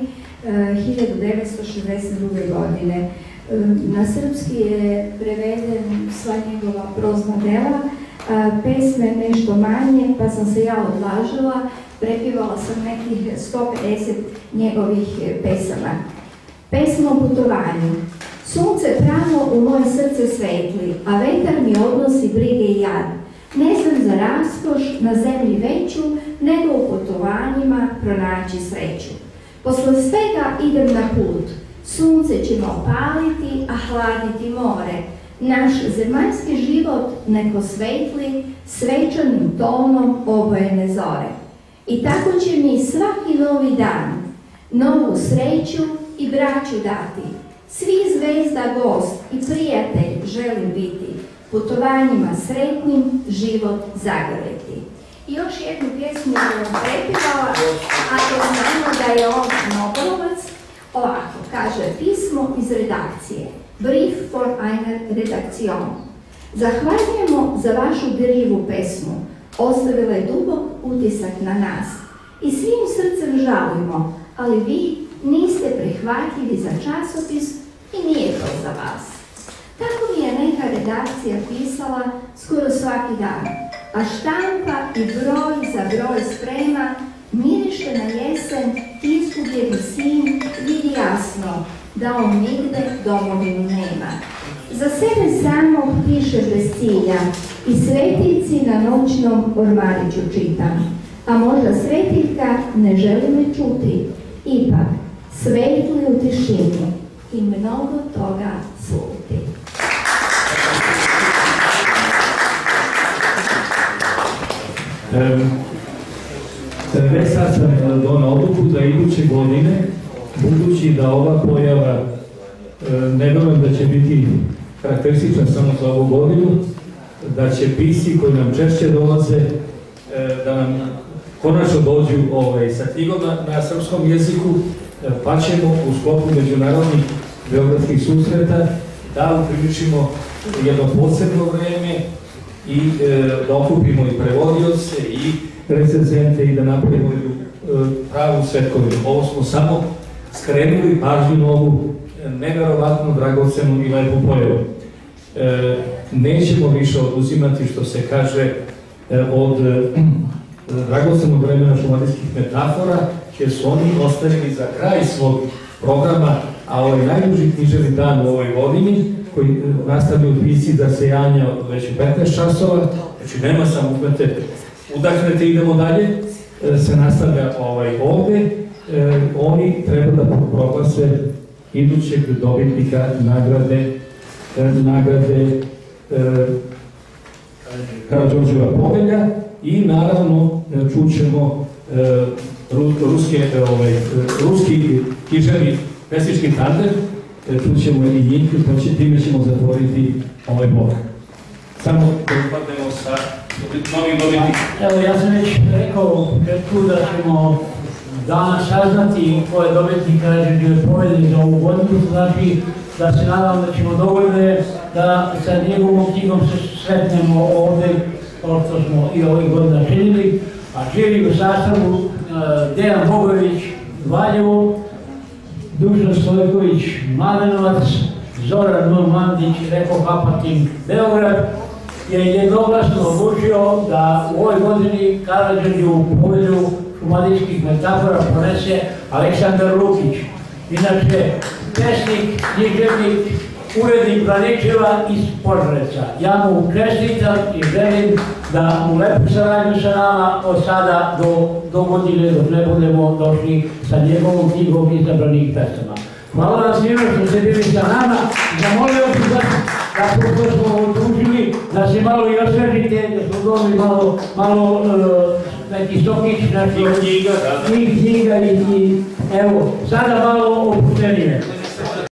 1962. godine. Na srpski je preveden sva njegova prozna dela, pesme nešto manje, pa sam se ja odvažila, prepivala sam nekih 150 njegovih pesama. Pesma o putovanju. Sunce pravo u moje srce svetli, a vetar mi odnosi brige i jad. Ne znam za raskoš na zemlji veću, nego u putovanjima pronaći sreću. Posle svega idem na put, sunce će me opaliti, a hladiti more. Naš zemaljski život neko svetli, svečanim tonom obojene zore. I tako će mi svaki novi dan novu sreću i braću dati. Svi zvezda, gost i prijatelj želi biti, putovanjima sretnim život zagoreti. I još jednu pjesmu koju vam prepivala, ako znamo da je on Nobelovac, ovako, kaže pismo iz redakcije, Brief for eine Redaktion. Zahvaljujemo za vašu dirljivu pesmu, ostavila je dubok utisak na nas. I svim srcem žalimo, ali vi niste prihvatljivi za časopis i nije to za vas. Tako mi je neka redakcija pisala skoro svaki dan, a štampa i broj za broj sprema, miriše na jesen, izgubljeni sin, vidi jasno da on nigde domovinu nema. Za sebe samo piše bez cilja i svetiljci na noćnom ormariću čitam. A možda svetiljka ne želi me čuti, ipak svetli u tišini i mnogo toga sluti. Već sad sam donao odluku da iduće godine, budući da ova pojava ne vjerujem da će biti karakteristična samo za ovu godinu, da će pisci koji nam češće dolaze, da nam konačno dođu sa knjigom na srpskom jeziku, pa ćemo u sklopu međunarodnih beogradskih susreta da upriličimo jedno posebno vreme i da okupimo i prevodioce i recenzente i da napravimo pravu svetkovinu. Ovo smo samo skrenuli pažnju na ovu neverovatno dragocenu i lepu pojavu. Nećemo više oduzimati, što se kaže, od dragocenog vremena šumadijskih metafora, jer su oni ostavili za kraj svog programa, a ovaj najduži književni dan u ovoj godini, koji nastavljaju pisci da se janja već u 15 časova, znači nema samo udahnete, idemo dalje, se nastavlja ovde, oni treba da proglase idućeg dobitnika nagrade Karađorđeva povelja i naravno čućemo ruski književni pesnički tandem, čućemo i njih, time ćemo zatvoriti ovaj blok. Samo da upadnemo sa novim dobitnikom. Evo, ja sam već rekao u početku da ćemo danas saznati ko je dobitnik Karađorđeve povelje za ovu godinu, znači da se nadam da ćemo dovoljno da sa njegovom knjigom se sretnemo ovde, kao što smo i ovih godina činili, a živi u sastavu Dejan Bogović, Valjevo, Dušan Stojković, Mladenovac, Zoran M. Mandić, Reko Apatin, Beograd, je jednoglasno odlučio da u ovoj godini Karađorđevu povelju šumadijskih metafora ponese Aleksandar Lukić. Inače, pesnik, književnik, urednik Braničeva iz Požareca. Ja mu čestitam i želim da mu lepu saradnju sa nama od sada do godine dok ne budemo došli sa njegovom knjigom izabranih pesama. Hvala vam svima što ste bili sa nama. Zamolio bih vas da kako smo odlučili da se malo i osvežite, da smo dobili malo neki sokić naših knjiga i evo, sada malo opuštenije.